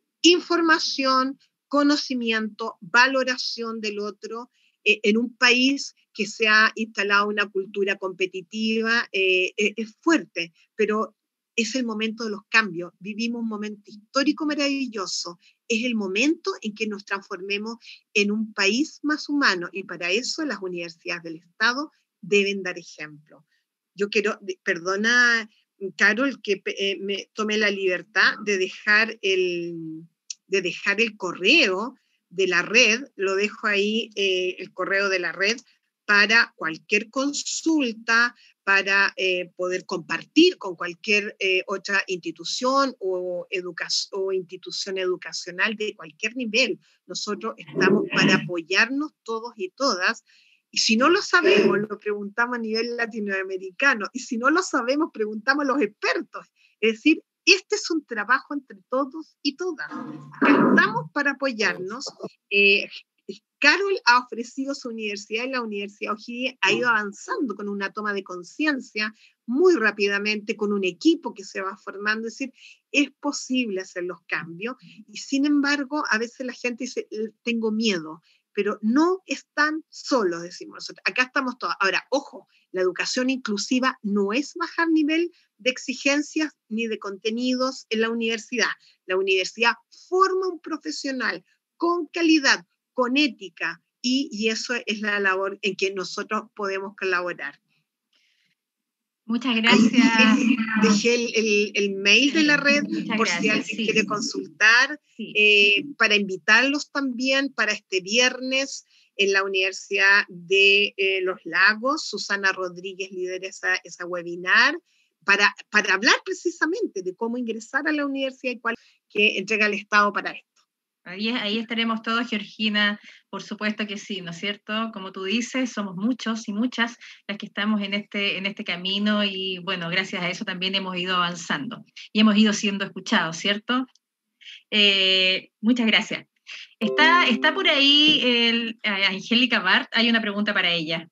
Información, conocimiento, valoración del otro, eh, en un país que se ha instalado una cultura competitiva, eh, eh, es fuerte, pero es el momento de los cambios. Vivimos un momento histórico maravilloso. Es el momento en que nos transformemos en un país más humano, y para eso las universidades del Estado deben dar ejemplo. Yo quiero, perdona, Carol, que eh, me tome la libertad de dejar, el, de dejar el correo de la red, lo dejo ahí, eh, el correo de la red, para cualquier consulta, para eh, poder compartir con cualquier eh, otra institución o, educa- o institución educacional de cualquier nivel. Nosotros estamos para apoyarnos todos y todas. Y si no lo sabemos, lo preguntamos a nivel latinoamericano. Y si no lo sabemos, preguntamos a los expertos. Es decir, este es un trabajo entre todos y todas. Estamos para apoyarnos. Eh, Carol ha ofrecido su universidad y la Universidad O'Higgins ha ido avanzando con una toma de conciencia muy rápidamente, con un equipo que se va formando. Es decir, es posible hacer los cambios. Y sin embargo, a veces la gente dice, tengo miedo. Pero no están solos, decimos nosotros. Acá estamos todos. Ahora, ojo, la educación inclusiva no es bajar nivel de exigencias ni de contenidos en la universidad. La universidad forma un profesional con calidad, con ética, y, y eso es la labor en que nosotros podemos colaborar. Muchas gracias. Ahí dejé el, el, el mail sí, de la red por gracias, si alguien sí. quiere consultar, sí. eh, para invitarlos también para este viernes en la Universidad de eh, Los Lagos. Susana Rodríguez lidera esa, esa webinar para, para hablar precisamente de cómo ingresar a la universidad y cuál que entrega el Estado para esto. Ahí, ahí estaremos todos, Georgina, por supuesto que sí, ¿no es cierto? Como tú dices, somos muchos y muchas las que estamos en este, en este camino y bueno, gracias a eso también hemos ido avanzando y hemos ido siendo escuchados, ¿cierto? Eh, muchas gracias. Está, está por ahí el, eh, Angélica Bart, hay una pregunta para ella.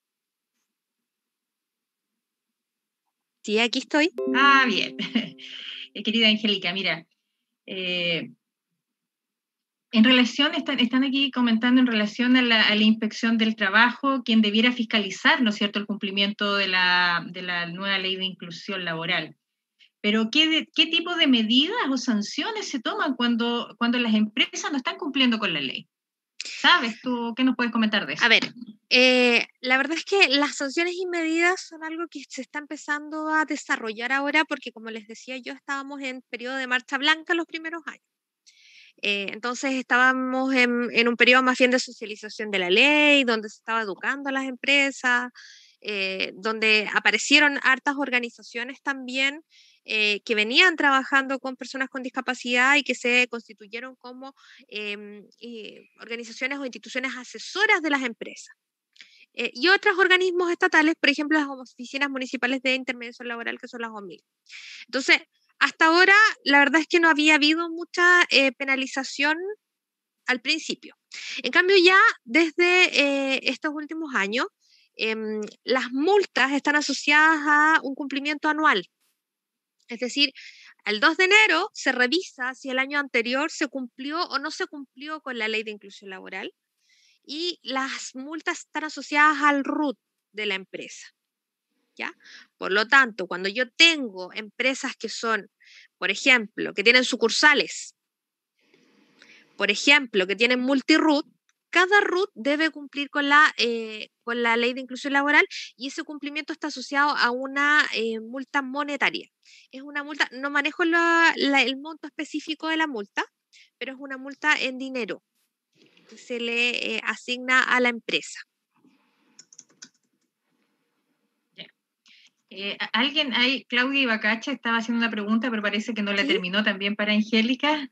Sí, aquí estoy. Ah, bien. Querida Angélica, mira, eh, en relación, están, están aquí comentando en relación a la, a la inspección del trabajo, quien debiera fiscalizar, ¿no es cierto?, el cumplimiento de la, de la nueva ley de inclusión laboral. Pero, ¿qué, qué tipo de medidas o sanciones se toman cuando, cuando las empresas no están cumpliendo con la ley? ¿Sabes tú qué nos puedes comentar de eso? A ver, eh, la verdad es que las sanciones y medidas son algo que se está empezando a desarrollar ahora porque, como les decía yo, estábamos en periodo de marcha blanca los primeros años. Eh, entonces estábamos en, en un periodo más bien de socialización de la ley, donde se estaba educando a las empresas, eh, donde aparecieron hartas organizaciones también eh, que venían trabajando con personas con discapacidad y que se constituyeron como eh, eh, organizaciones o instituciones asesoras de las empresas. eh, y otros organismos estatales, por ejemplo, las oficinas municipales de intermediación laboral, que son las O M I L. Entonces, hasta ahora, la verdad es que no había habido mucha eh, penalización al principio. En cambio, ya desde eh, estos últimos años, eh, las multas están asociadas a un cumplimiento anual. Es decir, el dos de enero se revisa si el año anterior se cumplió o no se cumplió con la ley de inclusión laboral, y las multas están asociadas al R U T de la empresa, ¿ya? Por lo tanto, cuando yo tengo empresas que son, por ejemplo, que tienen sucursales, por ejemplo, que tienen multi-R U T, cada R U T debe cumplir con la, eh, con la ley de inclusión laboral, y ese cumplimiento está asociado a una eh, multa monetaria. Es una multa, no manejo la, la, el monto específico de la multa, pero es una multa en dinero que se le eh, asigna a la empresa. Eh, alguien ahí, Claudia Ibacacha, estaba haciendo una pregunta, pero parece que no la ¿Sí? terminó también para Angélica.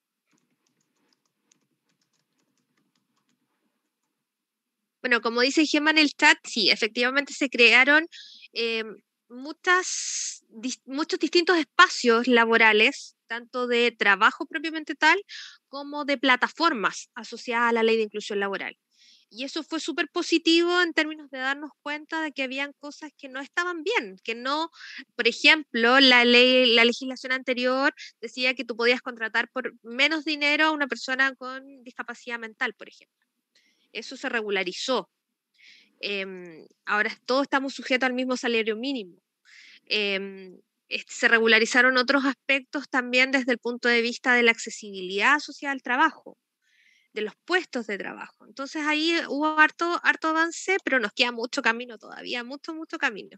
Bueno, como dice Gemma en el chat, sí, efectivamente se crearon eh, muchas, dis, muchos distintos espacios laborales, tanto de trabajo propiamente tal, como de plataformas asociadas a la ley de inclusión laboral. Y eso fue súper positivo en términos de darnos cuenta de que habían cosas que no estaban bien, que no, por ejemplo, la ley, la legislación anterior decía que tú podías contratar por menos dinero a una persona con discapacidad mental, por ejemplo. Eso se regularizó. Eh, ahora todos estamos sujetos al mismo salario mínimo. Eh, se regularizaron otros aspectos también desde el punto de vista de la accesibilidad social al trabajo, de los puestos de trabajo. Entonces ahí hubo harto, harto avance, pero nos queda mucho camino todavía, mucho, mucho camino.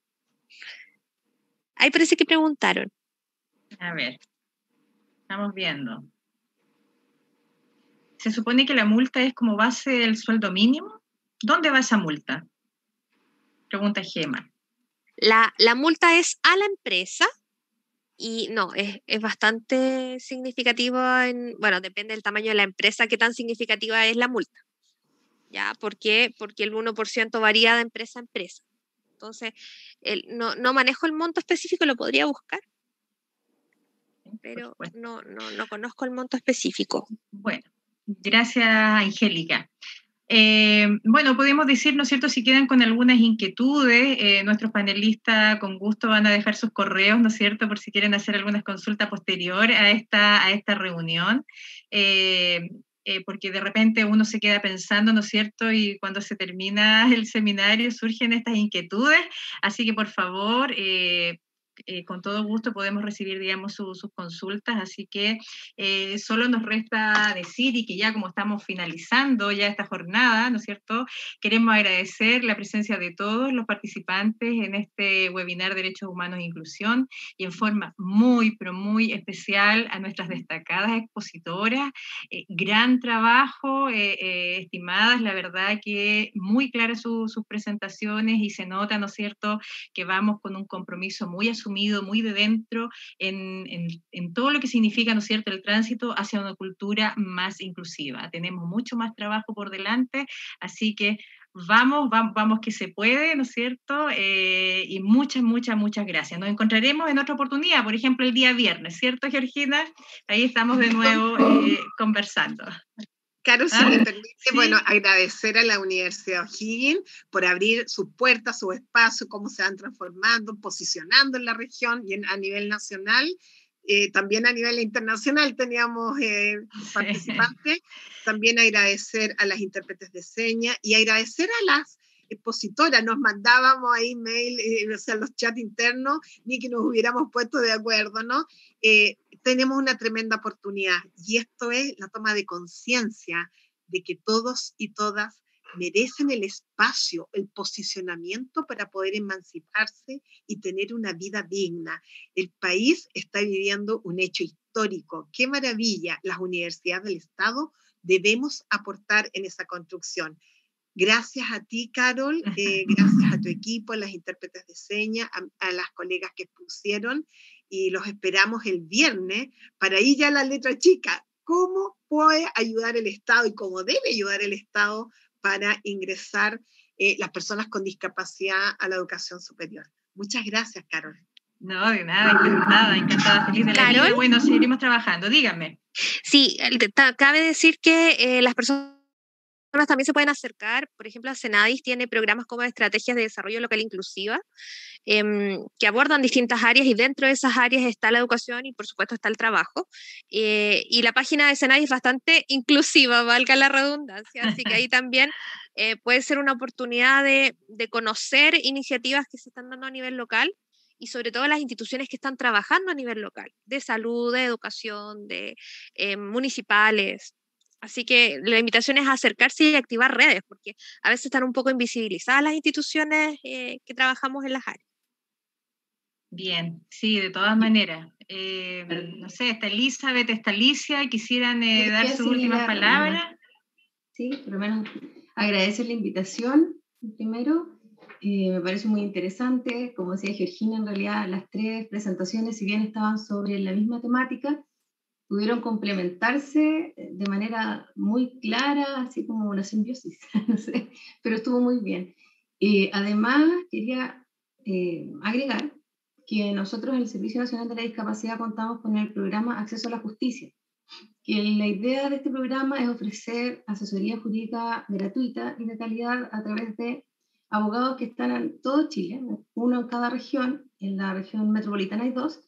Ahí parece que preguntaron. A ver, estamos viendo. Se supone que la multa es como base del sueldo mínimo. ¿Dónde va esa multa? Pregunta Gema. La, la multa es a la empresa y no, es, es bastante significativa, en, bueno, depende del tamaño de la empresa, qué tan significativa es la multa. ¿Ya? ¿Por qué? Porque el uno por ciento varía de empresa a empresa. Entonces, el, no, no manejo el monto específico, lo podría buscar, pero no, no, no conozco el monto específico. Bueno, gracias, Angélica. Eh, bueno, podemos decir, ¿no es cierto?, si quedan con algunas inquietudes, eh, nuestros panelistas con gusto van a dejar sus correos, ¿no es cierto?, por si quieren hacer algunas consultas posterior a esta, a esta reunión, eh, eh, porque de repente uno se queda pensando, ¿no es cierto?, y cuando se termina el seminario surgen estas inquietudes, así que por favor, eh, Eh, con todo gusto podemos recibir, digamos, su, sus consultas, así que eh, solo nos resta decir, y que ya como estamos finalizando ya esta jornada, ¿no es cierto?, queremos agradecer la presencia de todos los participantes en este webinar Derechos Humanos e Inclusión, y en forma muy, pero muy especial a nuestras destacadas expositoras. Eh, gran trabajo, eh, eh, estimadas, la verdad que muy claras su, sus presentaciones, y se nota, ¿no es cierto?, que vamos con un compromiso muy asumido, muy de dentro, en, en, en todo lo que significa, ¿no es cierto?, el tránsito hacia una cultura más inclusiva. Tenemos mucho más trabajo por delante, así que vamos, vamos, vamos que se puede, ¿no es cierto?, eh, y muchas, muchas, muchas gracias. Nos encontraremos en otra oportunidad, por ejemplo, el día viernes, ¿cierto, Georgina? Ahí estamos de nuevo eh, conversando. Caro, si ¿Ah? me permite, ¿sí? Bueno, agradecer a la Universidad O'Higgins por abrir sus puertas, su espacio, cómo se van transformando, posicionando en la región y en, a nivel nacional. Eh, también a nivel internacional teníamos eh, participantes. Sí. También agradecer a las intérpretes de señas y agradecer a las expositoras. Nos mandábamos ahí mail, eh, o sea, los chats internos, ni que nos hubiéramos puesto de acuerdo, ¿no? Eh, tenemos una tremenda oportunidad, y esto es la toma de conciencia de que todos y todas merecen el espacio, el posicionamiento para poder emanciparse y tener una vida digna. El país está viviendo un hecho histórico. ¡Qué maravilla! Las universidades del Estado debemos aportar en esa construcción. Gracias a ti, Carol, eh, gracias a tu equipo, a las intérpretes de señas, a, a las colegas que expusieron, y los esperamos el viernes para ir ya a la letra chica. ¿Cómo puede ayudar el Estado y cómo debe ayudar el Estado para ingresar eh, las personas con discapacidad a la educación superior. Muchas gracias, Carol. No, de nada, encantada, encantada, feliz de la ¿Carol? vida. Bueno, seguiremos trabajando, díganme. Sí, cabe decir que eh, las personas también se pueden acercar, por ejemplo, a Senadis tiene programas como Estrategias de Desarrollo Local Inclusiva, eh, que abordan distintas áreas y dentro de esas áreas está la educación y por supuesto está el trabajo. Eh, y la página de Senadis es bastante inclusiva, valga la redundancia, así que ahí también eh, puede ser una oportunidad de, de conocer iniciativas que se están dando a nivel local y sobre todo las instituciones que están trabajando a nivel local, de salud, de educación, de eh, municipales. Así que la invitación es a acercarse y activar redes, porque a veces están un poco invisibilizadas las instituciones eh, que trabajamos en las áreas. Bien, sí, de todas maneras. Eh, no sé, está Elizabeth, está Alicia, ¿quisieran eh, dar sus últimas palabras? Sí, por lo menos agradecer la invitación, primero. Eh, me parece muy interesante, como decía Georgina, en realidad las tres presentaciones, si bien estaban sobre la misma temática, pudieron complementarse de manera muy clara, así como una simbiosis, no sé, pero estuvo muy bien. Eh, además, quería eh, agregar que nosotros en el Servicio Nacional de la Discapacidad contamos con el programa Acceso a la Justicia, que la idea de este programa es ofrecer asesoría jurídica gratuita y de calidad a través de abogados que están en todo Chile, uno en cada región, en la región metropolitana hay dos,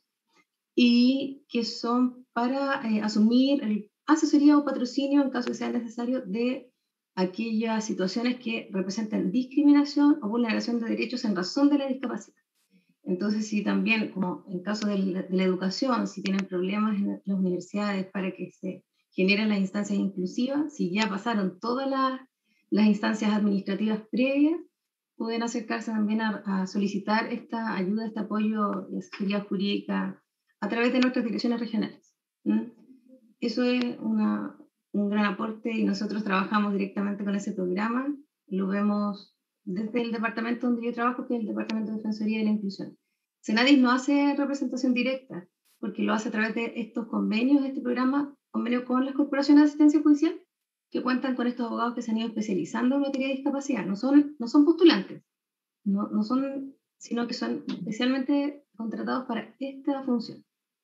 y que son para eh, asumir el asesoría o patrocinio en caso de sea necesario de aquellas situaciones que representan discriminación o vulneración de derechos en razón de la discapacidad. Entonces, si también, como en caso de la, de la educación, si tienen problemas en las universidades para que se generen las instancias inclusivas, si ya pasaron todas las, las instancias administrativas previas, pueden acercarse también a, a solicitar esta ayuda, este apoyo de asesoría jurídica a través de nuestras direcciones regionales. ¿Mm? Eso es una, un gran aporte y nosotros trabajamos directamente con ese programa, lo vemos desde el departamento donde yo trabajo, que es el Departamento de Defensoría de la Inclusión. Senadis no hace representación directa, porque lo hace a través de estos convenios, este programa, convenio con las corporaciones de asistencia judicial, que cuentan con estos abogados que se han ido especializando en materia de discapacidad. No son, no son postulantes, no, no son, sino que son especialmente contratados para esta función.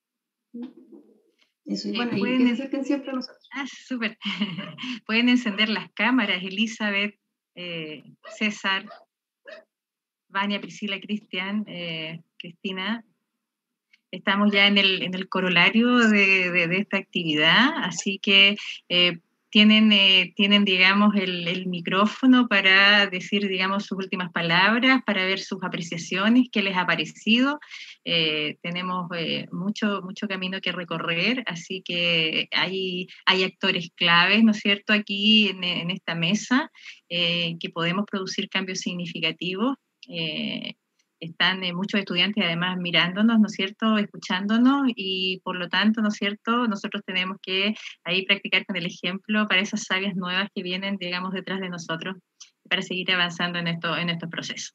Eso, y bueno, eh, y que se acerquen siempre a nosotros. Ah, súper. Pueden encender las cámaras, Elizabeth, eh, César, Vania, Priscila, Cristian, eh, Cristina. Estamos ya en el, en el corolario de, de, de esta actividad, así que eh, tienen, eh, tienen, digamos, el, el micrófono para decir, digamos, sus últimas palabras, para ver sus apreciaciones, qué les ha parecido. Eh, tenemos eh, mucho, mucho camino que recorrer, así que hay, hay actores claves, ¿no es cierto?, aquí en, en esta mesa, eh, que podemos producir cambios significativos. Eh, Están eh, muchos estudiantes además mirándonos, ¿no es cierto?, escuchándonos, y por lo tanto, ¿no es cierto?, nosotros tenemos que ahí practicar con el ejemplo para esas sabias nuevas que vienen, digamos, detrás de nosotros, para seguir avanzando en, esto, en estos procesos.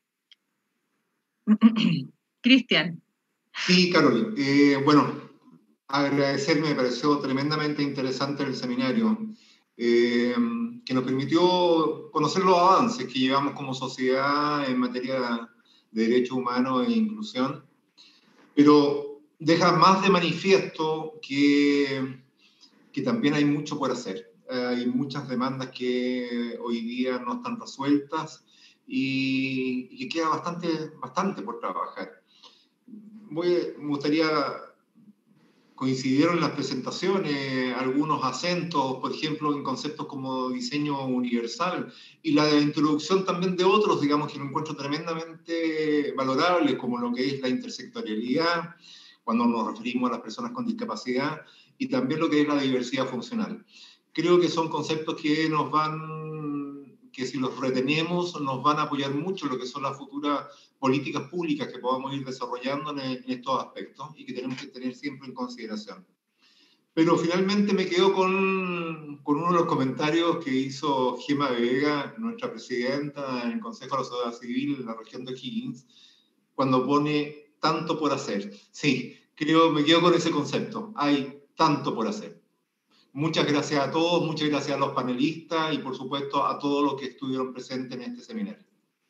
Cristian. Sí, Carol. Eh, bueno, agradecerme, me pareció tremendamente interesante el seminario, eh, que nos permitió conocer los avances que llevamos como sociedad en materia de derechos humanos e inclusión, pero deja más de manifiesto que, que también hay mucho por hacer. Hay muchas demandas que hoy día no están resueltas y, y que queda bastante, bastante por trabajar. Voy, me gustaría, coincidieron en las presentaciones algunos acentos, por ejemplo, en conceptos como diseño universal, y la introducción también de otros, digamos, que lo encuentro tremendamente valorable, como lo que es la intersectorialidad, cuando nos referimos a las personas con discapacidad, y también lo que es la diversidad funcional. Creo que son conceptos que nos van, que si los retenemos, nos van a apoyar mucho en lo que son las futuras políticas públicas que podamos ir desarrollando en, en estos aspectos y que tenemos que tener siempre en consideración. Pero finalmente me quedo con, con uno de los comentarios que hizo Gema Vega, nuestra presidenta en el Consejo de la Sociedad Civil en la región de O'Higgins, cuando pone tanto por hacer. Sí, creo, me quedo con ese concepto, hay tanto por hacer. Muchas gracias a todos, muchas gracias a los panelistas y por supuesto a todos los que estuvieron presentes en este seminario.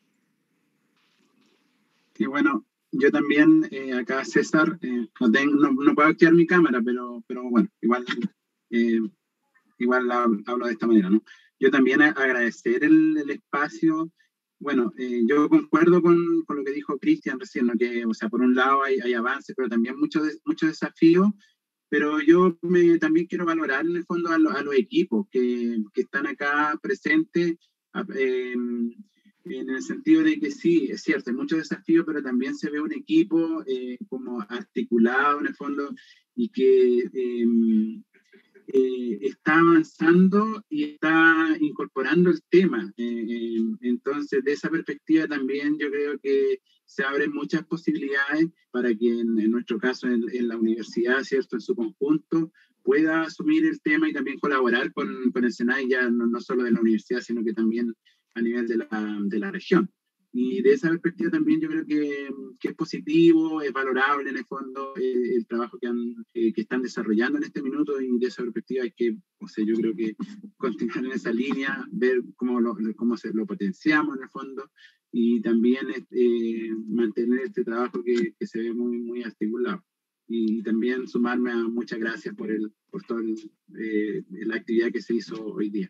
Sí, bueno, yo también, eh, acá César, eh, no, tengo, no, no puedo activar mi cámara, pero, pero bueno, igual, eh, igual hablo de esta manera, ¿no? Yo también agradecer el, el espacio. Bueno, eh, yo concuerdo con, con lo que dijo Cristian recién, ¿no? Que, o sea, por un lado hay, hay avances, pero también muchos muchos desafíos. Pero yo me, también quiero valorar en el fondo a, lo, a los equipos que, que están acá presentes, eh, en el sentido de que sí, es cierto, hay muchos desafíos, pero también se ve un equipo eh, como articulado en el fondo y que eh, eh, está avanzando y está incorporando el tema. Eh, eh, entonces, de esa perspectiva también yo creo que se abren muchas posibilidades para que en, en nuestro caso en, en la universidad, ¿cierto?, en su conjunto, pueda asumir el tema y también colaborar con, con el SENAI, ya no, no solo de la universidad, sino que también a nivel de la, de la región. Y de esa perspectiva también yo creo que, que es positivo, es valorable en el fondo eh, el trabajo que, han, eh, que están desarrollando en este minuto, y de esa perspectiva hay que, o sea, yo creo que continuar en esa línea, ver cómo lo, cómo se lo potenciamos en el fondo, y también eh, mantener este trabajo que, que se ve muy, muy articulado. Y también sumarme a muchas gracias por, el, por toda eh, la actividad que se hizo hoy día.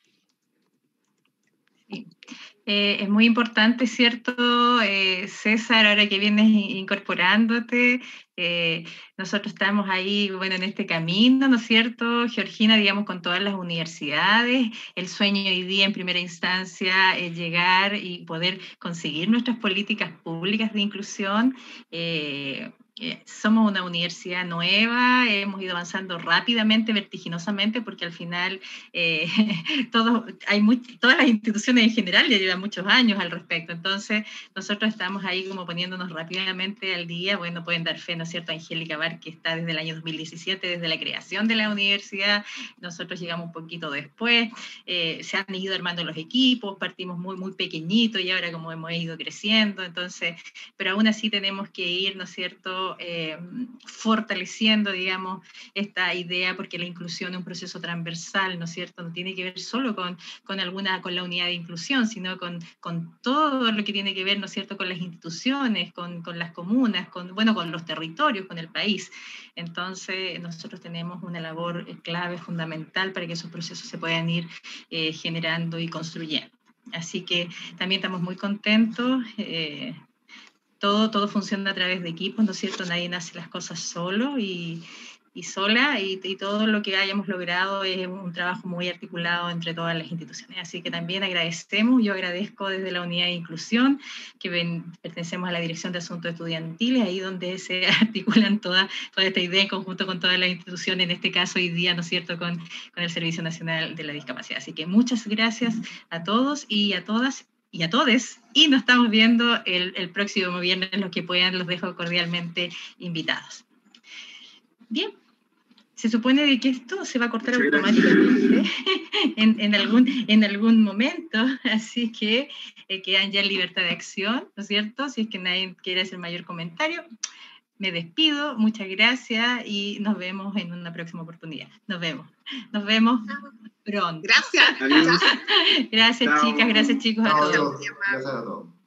Sí. Eh, es muy importante, ¿cierto, eh, César, ahora que vienes incorporándote? Eh, nosotros estamos ahí, bueno, en este camino, ¿no es cierto? Georgina, digamos, con todas las universidades, el sueño hoy día en primera instancia es llegar y poder conseguir nuestras políticas públicas de inclusión. Eh, Eh, somos una universidad nueva, hemos ido avanzando rápidamente, vertiginosamente, porque al final eh, todo, hay muy, todas las instituciones en general ya llevan muchos años al respecto. Entonces, nosotros estamos ahí como poniéndonos rápidamente al día. Bueno, pueden dar fe, ¿no es cierto?, Angélica Bar, que está desde el año dos mil diecisiete, desde la creación de la universidad. Nosotros llegamos un poquito después, eh, se han ido armando los equipos, partimos muy, muy pequeñitos y ahora como hemos ido creciendo. Entonces, pero aún así tenemos que ir, ¿no es cierto?, Eh, fortaleciendo, digamos, esta idea, porque la inclusión es un proceso transversal, ¿no es cierto? No tiene que ver solo con, con alguna, con la unidad de inclusión, sino con, con todo lo que tiene que ver, ¿no es cierto?, con las instituciones, con, con las comunas, con, bueno, con los territorios, con el país. Entonces, nosotros tenemos una labor clave, fundamental, para que esos procesos se puedan ir eh, generando y construyendo. Así que también estamos muy contentos. Eh, Todo, todo funciona a través de equipos, ¿no es cierto? Nadie hace las cosas solo y, y sola, y, y todo lo que hayamos logrado es un trabajo muy articulado entre todas las instituciones. Así que también agradecemos, yo agradezco desde la Unidad de Inclusión, que ven, pertenecemos a la Dirección de Asuntos Estudiantiles, ahí donde se articulan toda, toda esta idea en conjunto con todas las instituciones, en este caso hoy día, ¿no es cierto?, con, con el Servicio Nacional de la Discapacidad. Así que muchas gracias a todos y a todas, y a todos, y nos estamos viendo el, el próximo viernes. Los que puedan, los dejo cordialmente invitados. Bien, se supone que esto se va a cortar Muchas automáticamente en, en, algún, en algún momento, así que eh, quedan ya en libertad de acción, ¿no es cierto? Si es que nadie quiere hacer mayor comentario, me despido, muchas gracias y nos vemos en una próxima oportunidad. Nos vemos, nos vemos pronto. Gracias. Adiós. Gracias, Chao. Chicas, gracias, chicos, a Chao, todos. Gracias a todos.